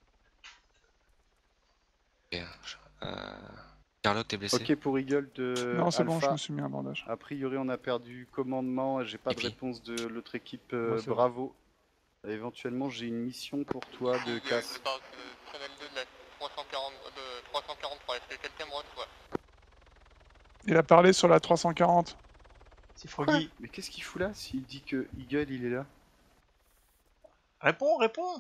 Carlock, t'es blessé? Ok pour Eagle de Non, c'est bon, je Alpha. me suis mis un bandage. A priori on a perdu commandement, j'ai pas Et de puis réponse de l'autre équipe, Moi, c'est bon. bravo. Éventuellement j'ai une mission pour toi de casse. Channel 2 de la 343, est-ce que quelqu'un me reçoit? Il a parlé sur la 340. C'est Froggy. Mais qu'est-ce qu'il fout là s'il dit que Eagle il est là? Réponds, réponds.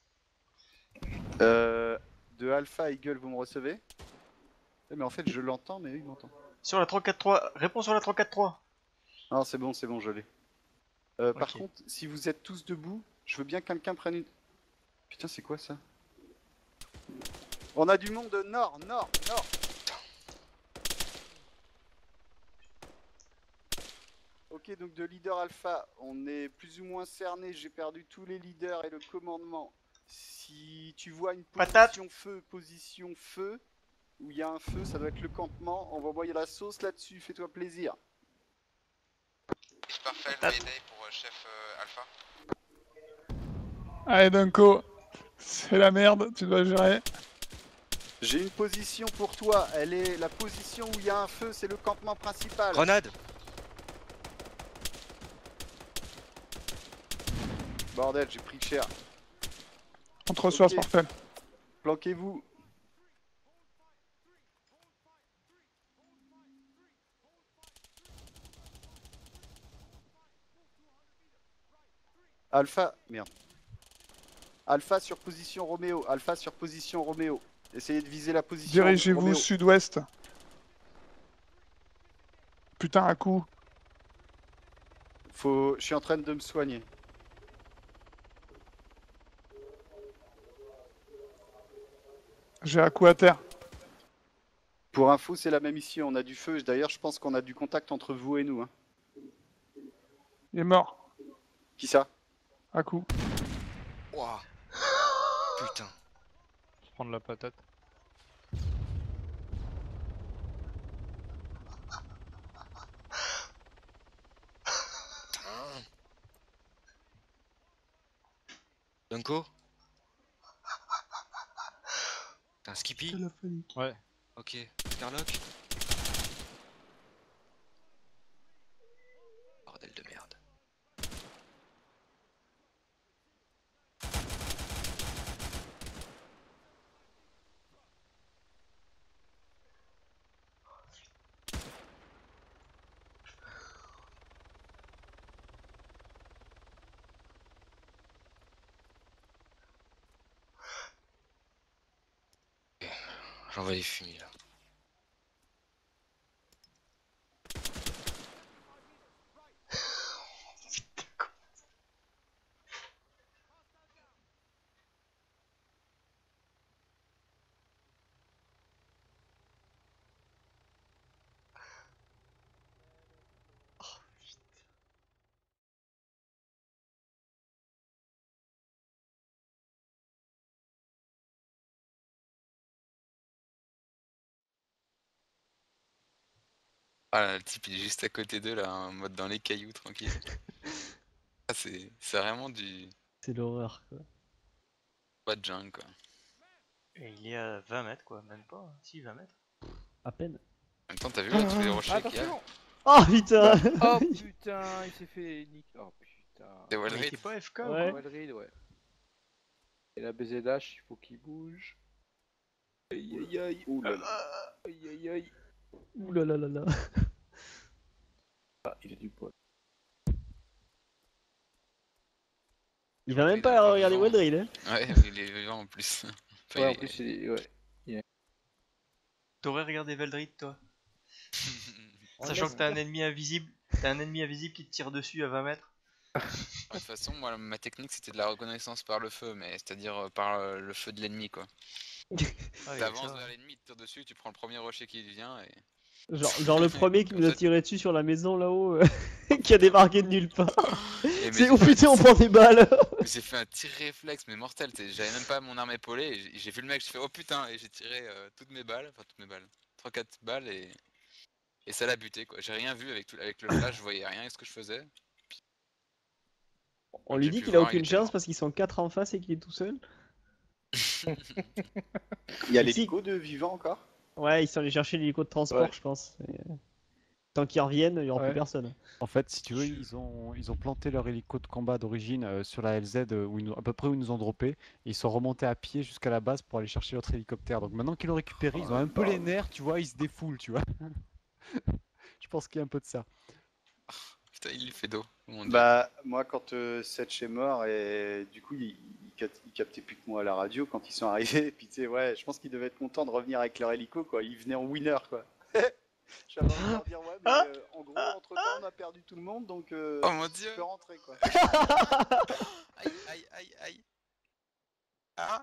De Alpha à Eagle vous me recevez? Mais en fait je l'entends mais eux ils m'entendent. Sur la 343, réponds sur la 343. Non c'est bon, je l'ai. Par Ok. contre, si vous êtes tous debout, je veux bien que quelqu'un prenne une... Putain, c'est quoi ça? On a du monde nord. Ok, donc de leader alpha, on est plus ou moins cerné, j'ai perdu tous les leaders et le commandement. Si tu vois une Patate. position feu, où il y a un feu, ça doit être le campement, on va envoyer la sauce là-dessus, fais-toi plaisir. Parfait, le Mayday pour chef Alpha. Allez, Dunko, c'est la merde, tu dois gérer. J'ai une position pour toi, elle est la position où il y a un feu, c'est le campement principal. Grenade! Bordel, j'ai pris cher. On te reçoit, Ok. Sparkle. Planquez-vous. Alpha, merde. Alpha sur position Roméo, Essayez de viser la position Dirigez-vous Roméo. sud-ouest. Putain, un coup. Je suis en train de me soigner. J'ai un coup à terre. Pour info, c'est la même ici, on a du feu. D'ailleurs, je pense qu'on a du contact entre vous et nous. Hein. Il est mort. Qui ça? Un coup. Ouah. Putain. Je prends de la patate. Dunko? T'as un Skippy? Ouais. Ok. Carlock? Bordel de merde. J'envoie les fumis là. Ah là, le type il est juste à côté d'eux là, en mode dans les cailloux tranquille. Ah, c'est vraiment du... C'est l'horreur quoi. Pas de jungle quoi. Et il est à 20 mètres quoi, même pas. Si, 20 mètres. À peine. En même temps t'as vu là tous les rochers qu'il y a? Attention! Oh putain. Oh putain, il s'est fait niquer. Oh putain. C'est Mais Wallreed. t'es pas FK Ouais. Wallreed, ouais. Et la BZH, il faut qu'il bouge. Aïe aïe aïe. Ouh là là. Aïe aïe aïe. Ouh là là là là. Ah, il a du poids. Il va même pas regarder Waldreed hein. Ouais, il est vivant en plus. Enfin, Ouais, en il est- plus, il est... Ouais. T'aurais regardé Veldrit toi? On Sachant laisse que t'as un faire. ennemi invisible. T'as un ennemi invisible qui te tire dessus à 20 mètres. De toute façon, moi ma technique c'était de la reconnaissance par le feu, mais c'est-à-dire par le feu de l'ennemi quoi. Ah, et T'avances ça, vers l'ennemi, tu tires dessus, tu prends le premier rocher qui vient et... Genre le premier qui Comme nous a ça, tiré dessus sur la maison là-haut, qui a débarqué de nulle part. mais C'est j'ai oh fait putain un- on prend des balles. J'ai fait un tir réflexe mais mortel, j'avais même pas mon arme épaulée, et j'ai vu le mec, j'ai fait oh putain, et j'ai tiré toutes mes balles, enfin toutes mes balles, 3-4 balles et Et ça l'a buté quoi. J'ai rien vu avec le flash, je voyais rien avec ce que je faisais. On lui dit qu'il a aucune chance parce qu'ils sont 4 en face et qu'il est tout seul. Il y a l'hélico de vivant encore? Ouais, ils sont allés chercher l'hélico de transport, Ouais. je pense. Tant qu'ils reviennent, il n'y aura Ouais. plus personne. En fait, si tu veux, ils ont planté leur hélico de combat d'origine sur la LZ à peu près où ils nous ont droppé. Et ils sont remontés à pied jusqu'à la base pour aller chercher l'autre hélicoptère. Donc maintenant qu'ils l'ont récupéré, ils ont un peu les nerfs, tu vois, ils se défoulent, tu vois. Je pense qu'il y a un peu de ça. Putain, il fait d'eau. Mon dieu. Bah, moi, quand Setch est mort, et du coup, il captait plus que moi à la radio quand ils sont arrivés. Et puis, tu sais, ouais, je pense qu'ils devaient être contents de revenir avec leur hélico, quoi. Ils venaient en winner, quoi. J'avais envie de leur dire, ouais, mais en gros, entre temps, on a perdu tout le monde, donc Oh mon dieu. tu peux rentrer, quoi. Aïe, aïe, aïe, aïe. Ah.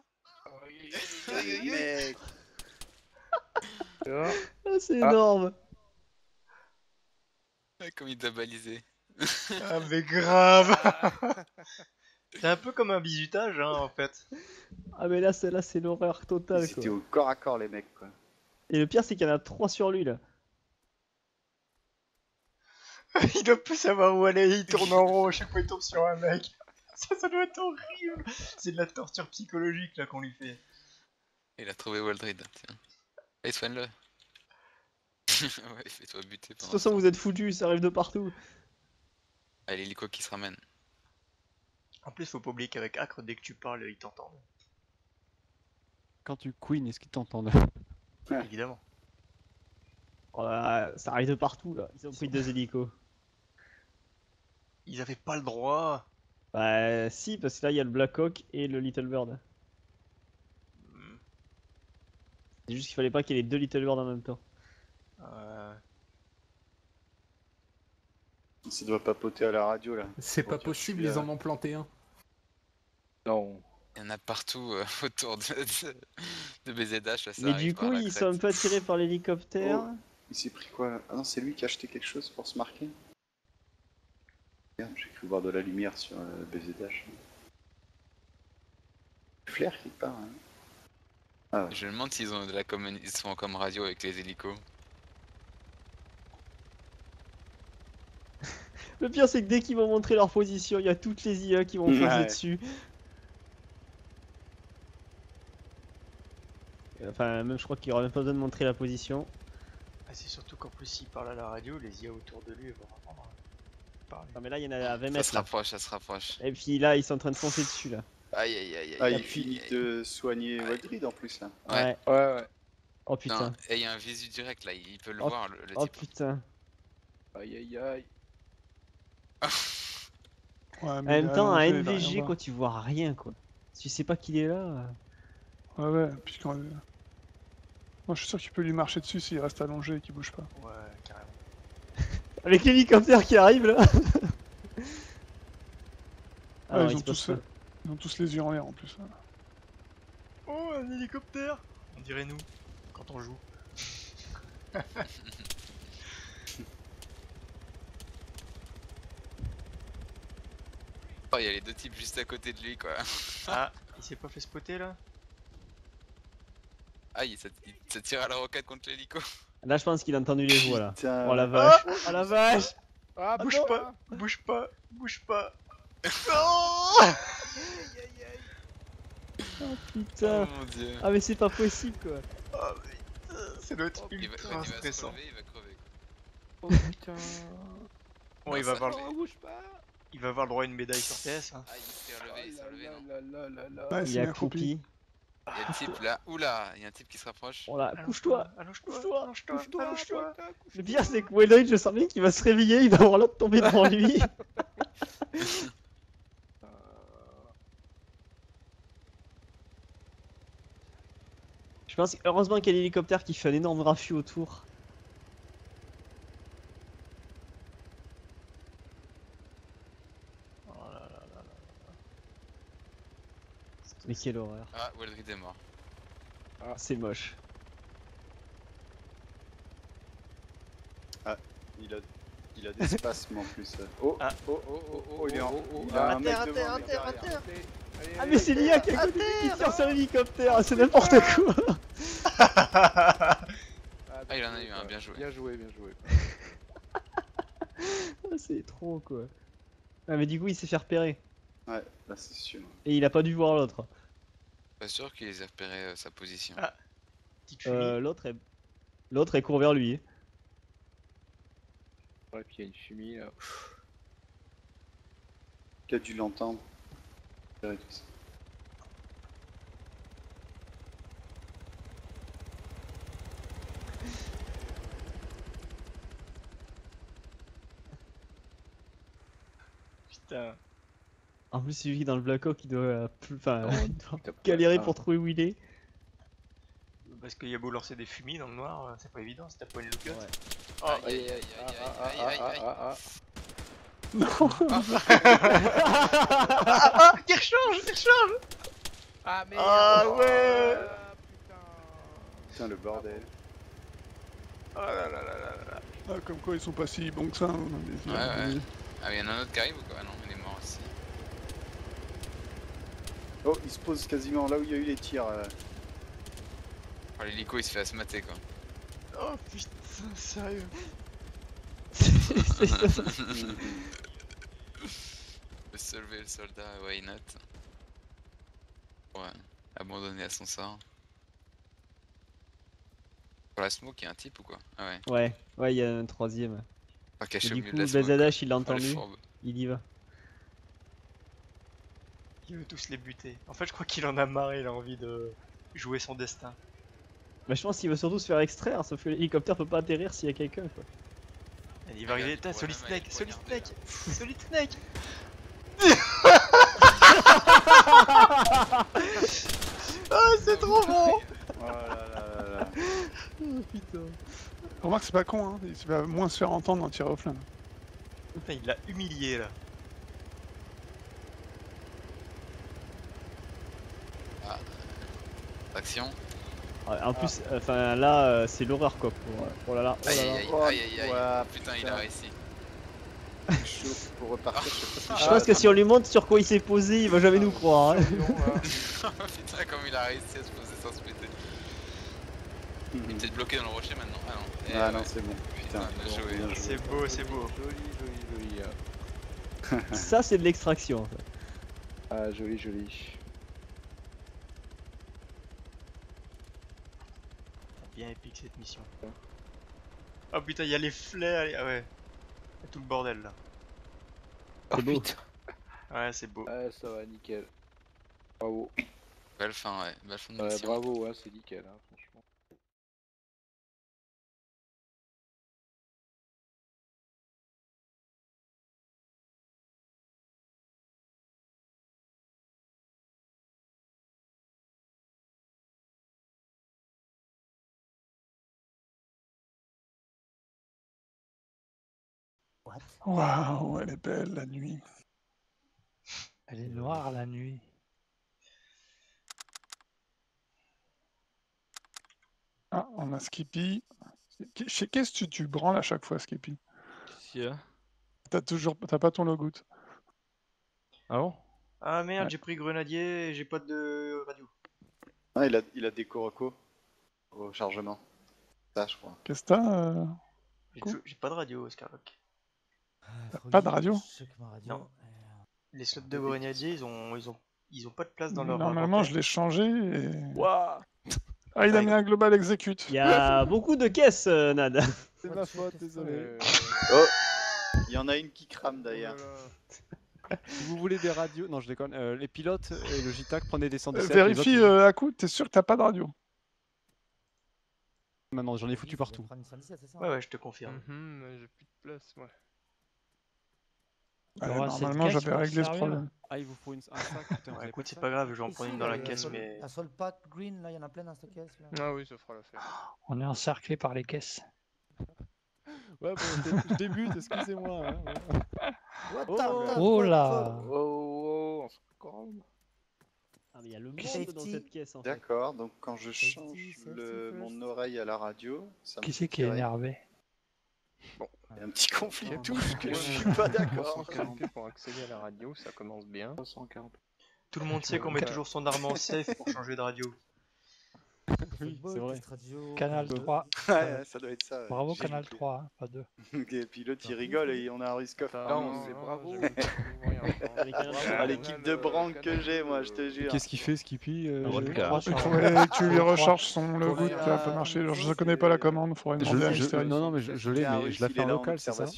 Mec. Ah, c'est énorme. Ouais, comme il t'a balisé. Ah mais grave. C'est un peu comme un bizutage hein, en fait. Ah mais là c'est l'horreur totale, C'était quoi. au corps à corps, les mecs, quoi. Et le pire c'est qu'il y en a 3 sur lui là. Il doit plus savoir où aller, il tourne en rond, à chaque fois il tombe sur un mec. Ça doit être horrible. C'est de la torture psychologique là qu'on lui fait. Il a trouvé Waldrid, tiens. Allez, soigne-le. Ouais, fais-toi buter De pendant toute façon vous êtes foutus, ça arrive de partout. Allez, l'hélico qui se ramène. En plus, faut pas oublier qu'avec Acre, dès que tu parles, ils t'entendent. Quand tu queen, est-ce qu'ils t'entendent? Évidemment. Oh là, ça arrive de partout là, ils ont pris 2 hélicos. Ils avaient pas le droit. Bah si, parce que là il y a le Black Hawk et le Little Bird. C'est juste qu'il fallait pas qu'il y ait les 2 Little Bird en même temps. Ça doit papoter à la radio, là. C'est Pour pas dire, possible, je suis ils là. en ont planté un. Non. Il y en a partout autour de BZH, là, ça Mais arrive du par coup la ils sont crête. un peu attirés par l'hélicoptère. Oh, il s'est pris quoi, là? Ah non, c'est lui qui a acheté quelque chose pour se marquer. Merde, j'ai cru voir de la lumière sur BZH. Flair quelque part, hein. Ah ouais. Je me demande s'ils ont de la ils sont comme radio avec les hélicos. Le pire c'est que dès qu'ils vont montrer leur position, il y a toutes les IA qui vont foncer Ouais. dessus. Enfin même je crois qu'il y aura même pas besoin de montrer la position. Ah, c'est surtout qu'en plus, s'il parle à la radio, les IA autour de lui vont entendre parler. Non mais là il y en a à 20 Ça mètres se là. rapproche, ça se rapproche. Et puis là ils sont en train de foncer dessus là. Aïe aïe aïe aïe. Ah, aïe, il aïe, finit aïe. de soigner Waldrid en plus, là. Ouais. Ouais. Oh putain. Non, et il y a un visu direct là, il peut le Oh, voir le oh type. putain. Aïe aïe aïe. En même temps un NVG quoi tu vois rien quoi. Si tu sais pas qu'il est là. Ouais, ouais, puis quand. Moi je suis sûr qu'il peut lui marcher dessus s'il reste allongé et qu'il bouge pas. Ouais, carrément. Avec l'hélicoptère qui arrive là. Ah non, Ouais, il se passe pas. ils ont tous les yeux en l'air en plus. Oh, un hélicoptère. On dirait nous, quand on joue. Oh, il y a les deux types juste à côté de lui quoi. Ah, il s'est pas fait spotter là? Aïe, ça tire à la roquette contre l'hélico. Là je pense qu'il a entendu les voix là. Putain. Oh la vache. Oh la vache. Ah, Bouge non, pas, bouge pas, bouge pas. Oh putain. Oh mon dieu. Ah mais c'est pas possible quoi. Oh putain, ça doit être Il va ultra se stressant. relever, il va crever. Oh putain. Bon, il va avoir Oh, bouge pas. il va avoir le droit à une médaille sur TS. Hein. Ah, il s'est relevé, il s'est relevé, non. Ouais, Il c'est est bien accroupi. Il y a un type là, oula, il y a un type qui se rapproche. Oh là, couche-toi. Allonge-toi, Couche-toi. allonge-toi, Couche-toi. allonge-toi. Le pire c'est que Wildred je sens bien qu'il va se réveiller, il va avoir l'autre tomber devant lui. Je pense heureusement qu'il y a l'hélicoptère qui fait un énorme raffut autour. Oh là là là là. Mais quelle horreur. Ah, Waldrid est mort. C'est moche. Il a des spasmes en plus. Oh, Ah. oh, il est en. Il a un mec devant lui, derrière. Ah mais c'est l'IA qui est à côté qui tire sur l'hélicoptère, c'est n'importe quoi. Ah, Ah, il en a eu un, bien joué. Bien joué, bien joué. Ah, c'est trop quoi. Ah, mais du coup, il s'est fait repérer. Ouais, là c'est sûr. Et il a pas dû voir l'autre. Pas sûr qu'il ait repéré sa position. Ah, petite fumée. L'autre est court vers lui. Ouais, puis il y a une fumée là. Il a dû l'entendre. Tout ça. Putain. En plus, celui qui est dans le Black Hawk, il doit, enfin, Non, il doit t'as pas galérer ça. pour trouver où il est. Parce qu'il y a beau lancer des fumis dans le noir, c'est pas évident si t'as pas une lookout. Ouais. Oh, aïe aïe aïe aïe aïe aïe aïe. Non. Qui rechange. Ah merde. Ah ouais. Putain, le bordel. Oh là là là là là. Ah, comme quoi ils sont pas si bons que ça. Hein, les Ouais, filles. ouais. Ah, mais y'en a un autre qui arrive ou quoi? Non, il est mort aussi. Oh, il se pose quasiment là où il y a eu les tirs. Oh, l'hélico il se fait asmater quoi. Oh putain, sérieux. Le sauver le soldat, why not? Ouais, abandonné à son sort. Pour la smoke, il y a un type ou quoi? Ah ouais. Ouais, il y a un troisième. Pas caché Et au du milieu coup, de la smoke. BZH, il l'a Oh, le entendu. fourbe. Il y va. Il veut tous les buter. En fait, je crois qu'il en a marre, il a envie de jouer son destin. Bah, je pense qu'il veut surtout se faire extraire, sauf que l'hélicoptère peut pas atterrir s'il y a quelqu'un quoi. Il va arriver, t'as Solid Snake, Solid Snake, Solid Snake. Ah, c'est trop bon. Oh là là là là. Oh putain. Remarque, c'est pas con, hein. Il va moins se faire entendre en tir au flingue. Putain, il l'a humilié là. Ah. Action. Ouais, en plus, enfin là, c'est l'horreur quoi. Oh là là, oh Aïe là aïe là. aïe aïe aïe aïe. Ouais, Putain, il a réussi. Chaud pour repartir, je sais pas si Je pense que si on lui montre sur quoi il s'est posé, il va jamais nous croire. Hein. Putain, comme il a réussi à se poser sans se péter. Il est peut-être bloqué dans le rocher maintenant. Ah non. Eh, Ah ouais. non, c'est bon. Putain, bien bon, joué. bien joué. C'est beau, c'est beau. Joli, joli, joli. Ça, c'est de l'extraction. En fait. Ah, joli, joli. Bien épique cette mission. Oh putain, il y a les flares, ah ouais. Il y a tout le bordel là. Oh beau. putain. Ouais, c'est beau. Ah, ça va, nickel. Bravo. Belle fin, ouais. Belle fin de Ouais, mission. bravo, ouais, c'est nickel, hein, franchement. Waouh, elle est belle la nuit. Elle est noire la nuit. Ah, on a Skippy. Qu'est-ce que tu branles à chaque fois, Skippy? Qu'est-ce qu'il y a? T'as pas ton logout. Ah bon? Ah merde, Ouais. j'ai pris grenadier et j'ai pas de radio. Ah, il a des Koroko au chargement. Ça, je crois. Qu'est-ce que t'as J'ai pas de radio, Scarlock. Pas de radio? Non. Les slots de grenadier, ils ont pas de place dans leur Normalement, inventaire. je l'ai changé et... Ouah. Ah, il a mis un global execute. Il y a beaucoup de caisses, Nad. C'est ma faute, désolé. Oh, il y en a une qui crame d'ailleurs. Si vous voulez des radios, non je déconne, les pilotes et le JTAC prenez des 117. les Vérifie autres- à coup, t'es sûr que t'as pas de radio? Maintenant j'en ai foutu partout. Ouais, je te confirme. J'ai plus de place, moi. Ouais, aura cette normalement, caisse j'avais pour réglé ce servir. problème. Ah, il vous faut un sac, putain, vous Ouais, avez écoute, pas c'est de pas sac grave, je vais en prendre une dans la caisse, mais. La Sol Pack Green, là, il y en a plein dans cette caisse. Là. Ah oui, ça fera l'affaire. On est encerclé par les caisses. Ouais, bon, je débute, excusez-moi. Hein, What Oh, the Oh fuck, là! Oh, oh, on se calme. Ah, mais il y a le monde Safety. dans cette caisse en fait. D'accord, donc quand je change safety mon oreille à la radio, ça me Qui fait c'est qui est tirer. énervé? Il y a un petit conflit de touche que Ouais, je suis pas d'accord. 340 pour accéder à la radio, ça commence bien. 340. Tout le monde sait qu'on met toujours son arme en safe pour changer de radio. Oui, c'est vrai. Canal 3. Ouais, ça doit être ça. ouais. Bravo, J'ai Canal loupé. 3, hein, pas 2. Et puis l'autre il rigole et on a un Ruskov. Non, c'est bravo. Ah, l'équipe de branque que j'ai, moi, je te jure. Qu'est-ce qu'il fait, Skippy Il faudrait que tu lui recharges son logo qui a pas marché. Alors, je ne connais pas la commande, il faudrait demander à Mystery. Non, mais je l'ai, mais je la fais en local, c'est ça?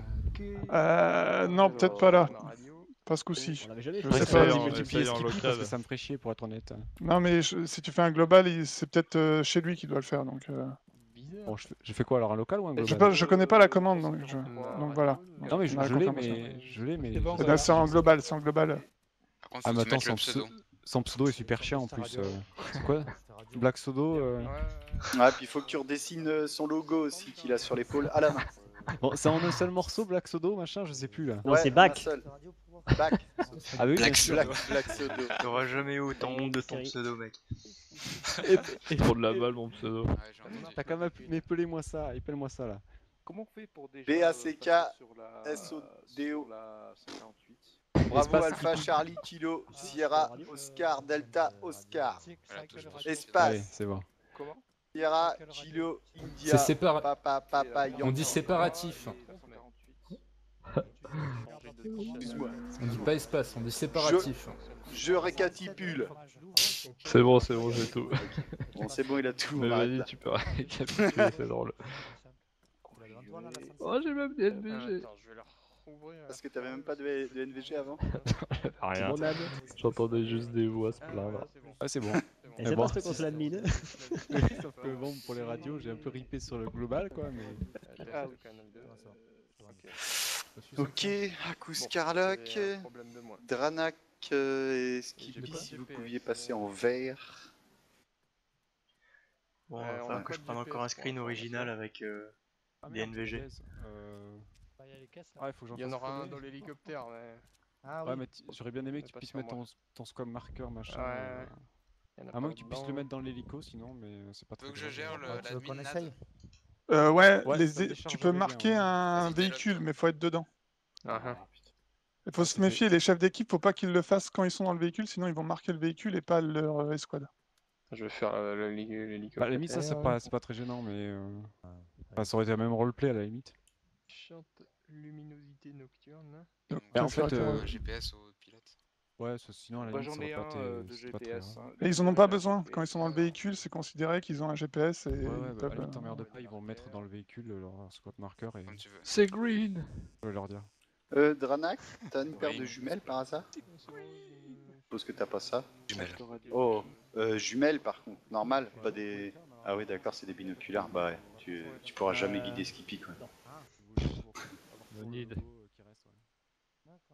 Non, peut-être pas là. Pas ce coup-ci. Je sais pas. Multiplier Skippy parce que ça me ferait chier pour être honnête. Non, mais si tu fais un global, c'est peut-être chez lui qui doit le faire. Donc, Bon, je fais quoi alors, un local ou un je global? connais pas la commande, donc voilà. Non, mais On a la je l'ai, confirmation. mais. C'est en global, c'est en global. Ah, mais attends, son pseudo est super chiant en plus. C'est quoi? Black Sodo Ouais, puis il faut que tu redessines son logo aussi qu'il a sur l'épaule à la main. Bon, c'est en un seul morceau, Black Sodo, machin, je sais plus là. Non, c'est Back. Back. Ah oui, Black bien sûr. Black Sodo. T'auras jamais eu autant honte de ton pseudo, mec. Pour de la balle, mon pseudo. T'as quand même épelez-moi ça là. Comment on fait pour déjà BACK sur la SODO. sur la 58? Bravo Alpha Charlie Kilo Sierra Oscar Delta Oscar. Espace. Allez, c'est bon. Comment? Sierra Kilo India. C'est Papa On dit séparatif. Excuse-moi. On dit pas espace, on dit séparatif. Je récapitule. C'est bon, j'ai tout. Bon, c'est bon, il a tout. Mais on arrête vas-y, là. tu peux récapituler, c'est drôle. Oh, j'ai même des NVG. Parce que t'avais même pas de NVG avant. Rien. J'entendais juste des voix se plaindre. Ah, c'est bon. Et c'est parce qu'on se l'a mis. Sauf que bon, pour les radios, j'ai un peu ripé sur le global quoi, mais. Ok, Akus Karlak, Dranak et Skippy, si vous pouviez passer en vert. Bon, enfin, que je prenne encore un screen original avec des NVG. Ah, il faut que j'en Il y en fasse aura un premier. dans l'hélicoptère, mais. Ah Ouais, oui. mais j'aurais bien aimé que tu pas puisses sur mettre moi. ton squad marqueur machin. Ouais. Il y en a À pas moins que tu puisses le dedans. mettre dans l'hélico sinon, mais c'est pas Tu veux très que je grave. gère Tu veux qu'on l'admin essaye? Ouais, Ouais, ça me tu déchargerait peux bien, marquer ouais. un Vas-y, véhicule, mais faut être dedans. Ah, Il faut se méfier, les chefs d'équipe, faut pas qu'ils le fassent quand ils sont dans le véhicule, sinon ils vont marquer le véhicule et pas leur escouade. Je vais faire l'hélicoptère. Bah, à la limite, ça c'est pas très gênant, mais. Enfin, ça aurait été la même roleplay à la limite. Chiante luminosité nocturne. Mais en fait, Un GPS au pilote. ouais, sinon à la Bah, limite, j'en ça ai aurait pas un été. de c'est pas très GPS. grave. Et ils en ont pas besoin. Quand ils sont dans le véhicule, c'est considéré qu'ils ont un GPS et Ouais, ils bah, à la peuvent. limite, t'emmerdes pas, ils vont mettre dans le véhicule leur squad marqueur et. Comme tu veux. C'est green. Je vais leur dire. Dranak, t'as une paire de jumelles par hasard? Je suppose que t'as pas ça. Jumelles. Oh, jumelles par contre, normal, pas des. Ah oui, d'accord, c'est des binoculaires. Bah ouais, tu pourras jamais guider Skippy quoi. No need. D'accord.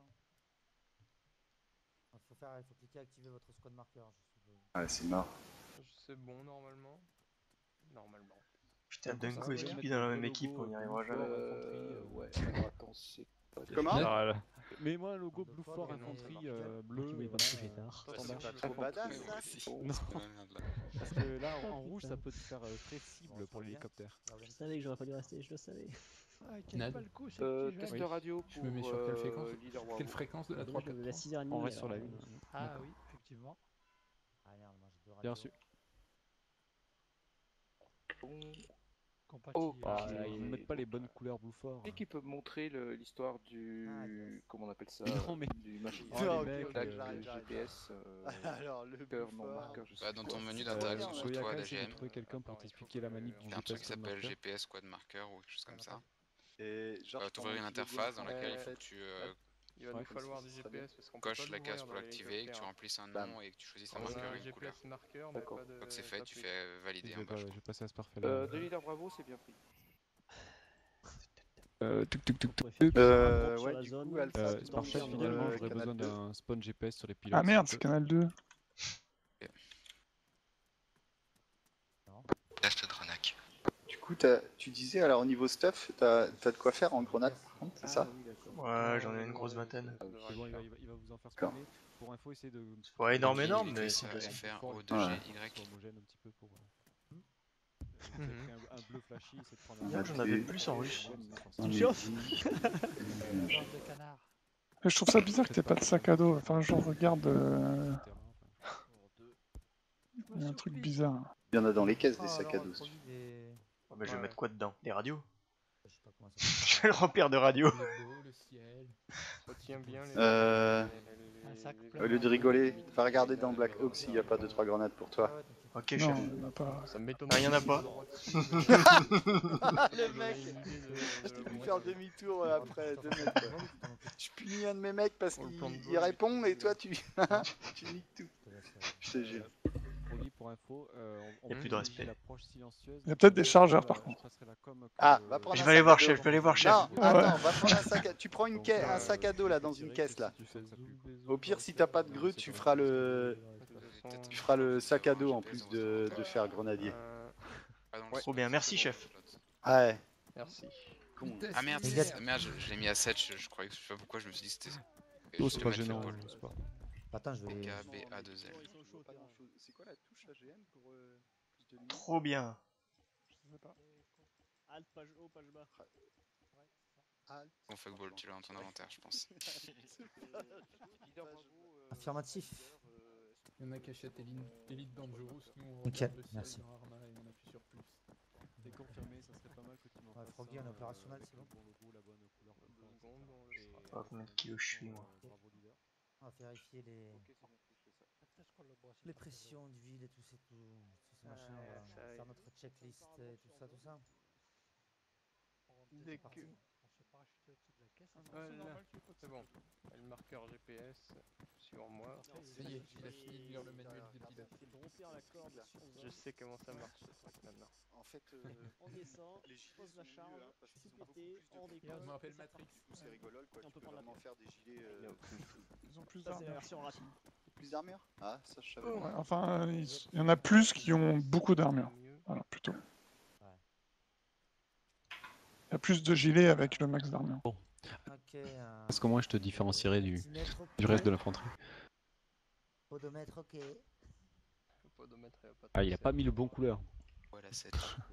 Il faut cliquer activer votre squad marqueur. Ouais, c'est mort. C'est bon normalement. Normalement. Putain, Dunko et Skippy dans la même équipe, on n'y arrivera jamais. Ouais, alors attends, c'est pas. Comment? Ah, là. Mets-moi un logo Blue Fort Infanterie bleu. Oui, parce que j'ai tard. C'est pas trop badass ça? Non, parce que là en rouge ça peut te faire très cible pour l'hélicoptère. Je savais que j'aurais pas dû rester, je le savais. Nad. Test Oui. radio Je pour me mets sur quelle fréquence Leader Bravo. Quelle fréquence de la 3 La 6h30. On reste sur la 1. Ah oui, effectivement. Ah merde, moi j'ai deux Bien radios. reçu. Compatible. Ils ne mettent pas les bonnes couleurs Blue Fort. Qui peut me montrer l'histoire du. Comment on appelle ça? Non, mais- Du machin. Non, du ok, tag, j'arrête, du j'arrête. GPS. Alors, le Cœur Blue non Fort. marqueur, je sais Bah, dans pas. ton menu d'interaction sur Goyaka, toi, essaie de l'AGM, trouver quelqu'un pour t'expliquer la manip du il y a un truc GPS qui s'appelle squad marqueur. GPS Squad Marker ou quelque chose comme ça. Et genre, T'ouvrir une interface dans laquelle il faut que tu Il va nous falloir du GPS parce qu'on peut coches pas la case l'ouvrir pour dans l'activer, que tu l'hélicoptère. remplisses un Bam. nom et que tu choisisses un On a marqueur un et une couleur. GPS marqueur, mais D'accord. pas de. Une fois que c'est fait, tu d'appui. fais valider en bas, je Je crois. vais passer à ce parfait là. De Leader Bravo, c'est bien pris. Tuk tuk tuk tuk. Ouais, ouais, du zone. coup, Alpha, C'est parfait, finalement j'aurais Canal besoin 2. d'un spawn GPS sur les pilotes. Ah merde, c'est Canal 2. Test Dranak. Du coup, tu disais, alors au niveau stuff, t'as de quoi faire en grenade par contre, c'est ça? Ouais, j'en ai une grosse vingtaine. C'est bon, il va vous en faire D'accord. spawner. Pour info, essayez de. Ouais, énorme, Ok, énorme, il mais fait c'est ça, facile. FR, Fort, O2, Ouais. G, Y. soit homogène un petit peu pour. Mhm. Un bleu flashy, essayez de prendre Hier, j'en avais plus en russe. Tu me chauffes? Bande de canard. Mais je trouve ça bizarre que t'aies pas de sac à dos. Enfin, genre, regarde. Il y a un truc bizarre. Il y en a dans les caisses des sacs à dos. Oh, bah, je vais mettre quoi dedans? Des radios? Je sais pas comment ça Je fais le repère de radio. Le beau, le ciel. Retiens bien les... Un sac plein Au lieu de rigoler, va regarder dans Black Hawk s'il n'y a pas 2-3 grenades pour toi. Ok, Non, chef. il y en a pas. Ça m'étonne. Ah, il y en a pas. Le mec, je t'ai vu faire demi-tour après 2 mètres. Quoi. Je punis un de mes mecs parce qu'il répond et toi tu niques tout. Je te jure. Froggy, pour info, on Y a plus de respect. l'approche silencieuse. Il y a peut-être des chargeurs par contre. Ah, va prendre Je un vais aller sac voir à dos. chef, je vais aller voir chef. Non, attends, va prendre un sac à... Tu prends un sac à dos là dans une caisse là. Au pire, si t'as pas de grue, tu feras le sac à dos en plus de faire grenadier. Trop bien, merci chef. Ouais. Merci. Con. Ah merde, merde, je l'ai mis à 7, je croyais que je sais pas pourquoi je me suis dit que c'était. Oh, c'est pas gênant. c'est pas- Attends, je vais. OKBA2L. C'est quoi la touche AGM pour plus de lumière? Trop bien. Je sais pas. Alt, page haut, page bas. Bon fuckball, tu l'as dans ton inventaire, je pense. Affirmatif. Il y en a qui achètent Elite Dangerous, nous on Ok, regarde le ciel merci. dans Arma et on appuie sur plus. C'est confirmé, ça serait pas mal que tu m'en Ouais, fasses Froggy, ça, on est opérationnel, c'est bon. le bon logo, la bonne couleur pour toi, etc. Je sais pas combien de kilos je suis moi. Bravo leader. On va vérifier les pressions d'huile et tout ces machins. On va faire notre checklist et tout ça, tout ça. Dès que... On se parachute au-dessus de la caisse. C'est bon. Et le marqueur GPS sur moi. Ça y est, il a fini de lire le manuel de pilote. Je sais comment ça marche ce truc maintenant. En fait, On descend, les gilets pose la sont charge, nuls, hein, parce qu'ils ont beaucoup pété, plus de on prix. décolle. Je me rappelle Matrix. Du coup, c'est rigolo quoi. On Tu peut peux prendre la vraiment faire des gilets. Ils ont plus Ça, c'est la d'armure. version rapide. Plus d'armure? Ah, ça je savais. Ouais, enfin, il y en a plus qui ont beaucoup d'armure. Voilà, plutôt. Il y a plus de gilets avec le max d'armure. Ok. Parce qu'au moins je te différencierai du reste de l'infanterie. Podomètre, ok. Ah, il a pas mis le bon couleur. Voilà, 7.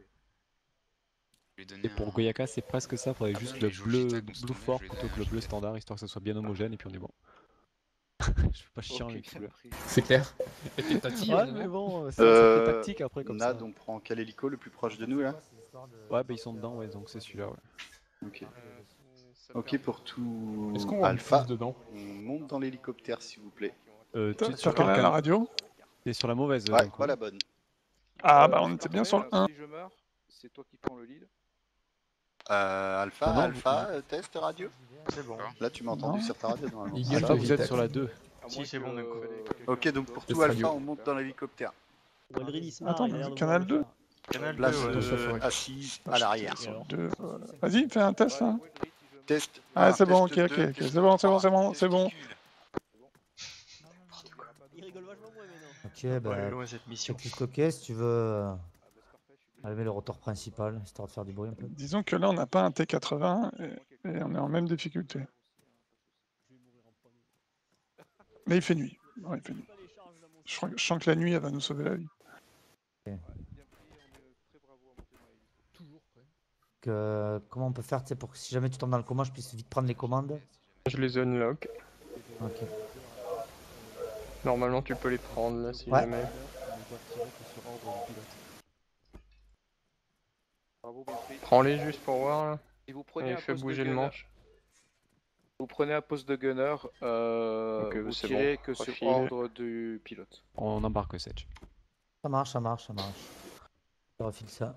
Et pour Goyaka, c'est presque ça, faudrait juste le bleu fort plutôt que le bleu standard, histoire que ça soit bien homogène et puis on est bon. Je fais pas chiant avec les couleurs. C'est clair. Et t'es tati, Ouais, mais bon, c'est très tactique après comme ça. Nad, on prend quel hélico le plus proche de nous là? Ouais, bah ils sont dedans, ouais, donc c'est celui-là, ouais. Ok. Ok, pour tout Est-ce qu'on voit Alpha, plus dedans? on monte dans l'hélicoptère s'il vous plaît. Tu es Sur quelle la radio? T'es sur la mauvaise. Ouais, donc, pas la bonne. Ah bah on était bien sur le 1. Si je meurs, c'est toi qui prends le lead. Alpha, Ah non, Alpha, test radio. C'est bon. Là tu m'as entendu sur ta radio normalement. Alpha, vous êtes sur la 2. Si, c'est bon d'un coup. Ok, donc pour tout Test Alpha, radio. on monte dans l'hélicoptère. Attends, mais canal 2. Canal Place 2, assis à l'arrière. Vas-y, fais un test là. Test. Ah, c'est bon, test ok, deux, ok, ok, test c'est bon, c'est bon, trois, c'est bon, test c'est bon. ticule. Il rigole vachement moins maintenant. Ok, Ouais, bah. loin cette mission. Checklist ok, si tu veux. Allumer le rotor principal, histoire de faire du bruit un peu. Disons que là, on n'a pas un T80 et on est en même difficulté. Mais il fait nuit. Ouais, il fait nuit. Je sens que la nuit, elle va nous sauver la vie. Toujours prêt. Comment on peut faire, tu sais, pour que si jamais tu tombes dans le coma, je puisse vite prendre les commandes. Je les unlock. Ok. Normalement, tu peux les prendre là si Ouais. jamais. Bravo, bien pris. Prends-les juste pour voir là. Et vous prenez Et un fais poste de bouger le gunner. manche. Vous prenez un poste de gunner, vous c'est tirez bon. que sur Profil. ordre du pilote. On embarque Sedge. Ça marche, ça marche, ça marche. Je refile ça.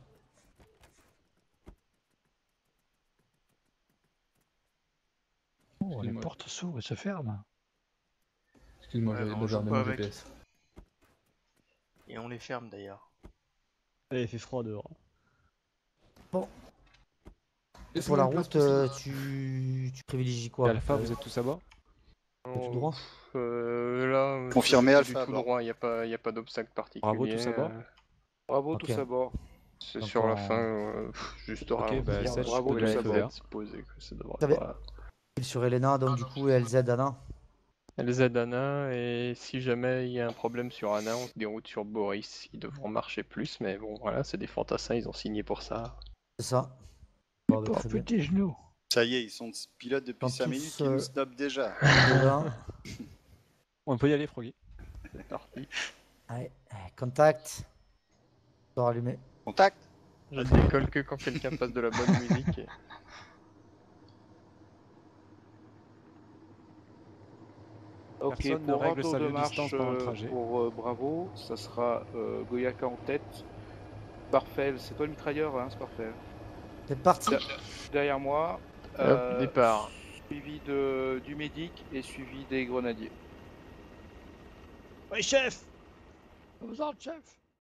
Oh, les portes s'ouvrent et se ferment. Excuse-moi, Ouais, j'avais on pas joue gardé pas mon avec. GPS. Et on les ferme d'ailleurs. Allez, il fait froid dehors. Bon. Et Laissez-moi pour la une place route, pour ça. tu privilégies quoi? Et Alpha, vous êtes tous à bord? Tout droit? Là, Confirmé, c'est Alpha, du tout bord. droit, il n'y a pas d'obstacle particulier. Bravo, tous à bord. Bravo, Ok. tous à bord. C'est Donc, sur la on- fin, juste Ok, ralentir. bah, Sedge, bravo, vous tous avez à feu bord. vert. Supposer que ça devrait T'avais- pas. Sur Elena, donc du coup, et LZ Anna. LZ Anna, et si jamais il y a un problème sur Anna, on se déroute sur Boris. Ils devront marcher plus, mais bon, voilà, c'est des fantassins, ils ont signé pour ça. C'est ça. Bon, bah, Pour très bien. petit genou. Ça y est, ils sont pilotes depuis Quand 5 tous, minutes, ils nous snobent déjà. Dedans. On peut y aller, Froggy. C'est parti. Allez, contact. Sera allumé. Contact. Je décolle que quand quelqu'un passe de la bonne musique. Ok, Personne ne pour règle retour sa de lieu marche distance pendant le trajet. pour Bravo, ça sera Goyaka en tête. Parfait, c'est toi le mitrailleur, hein, c'est parfait. C'est parti. Derrière moi. Hop, départ. Suivi du médic et suivi des grenadiers. Ouais, chef! Aux ordres, chef.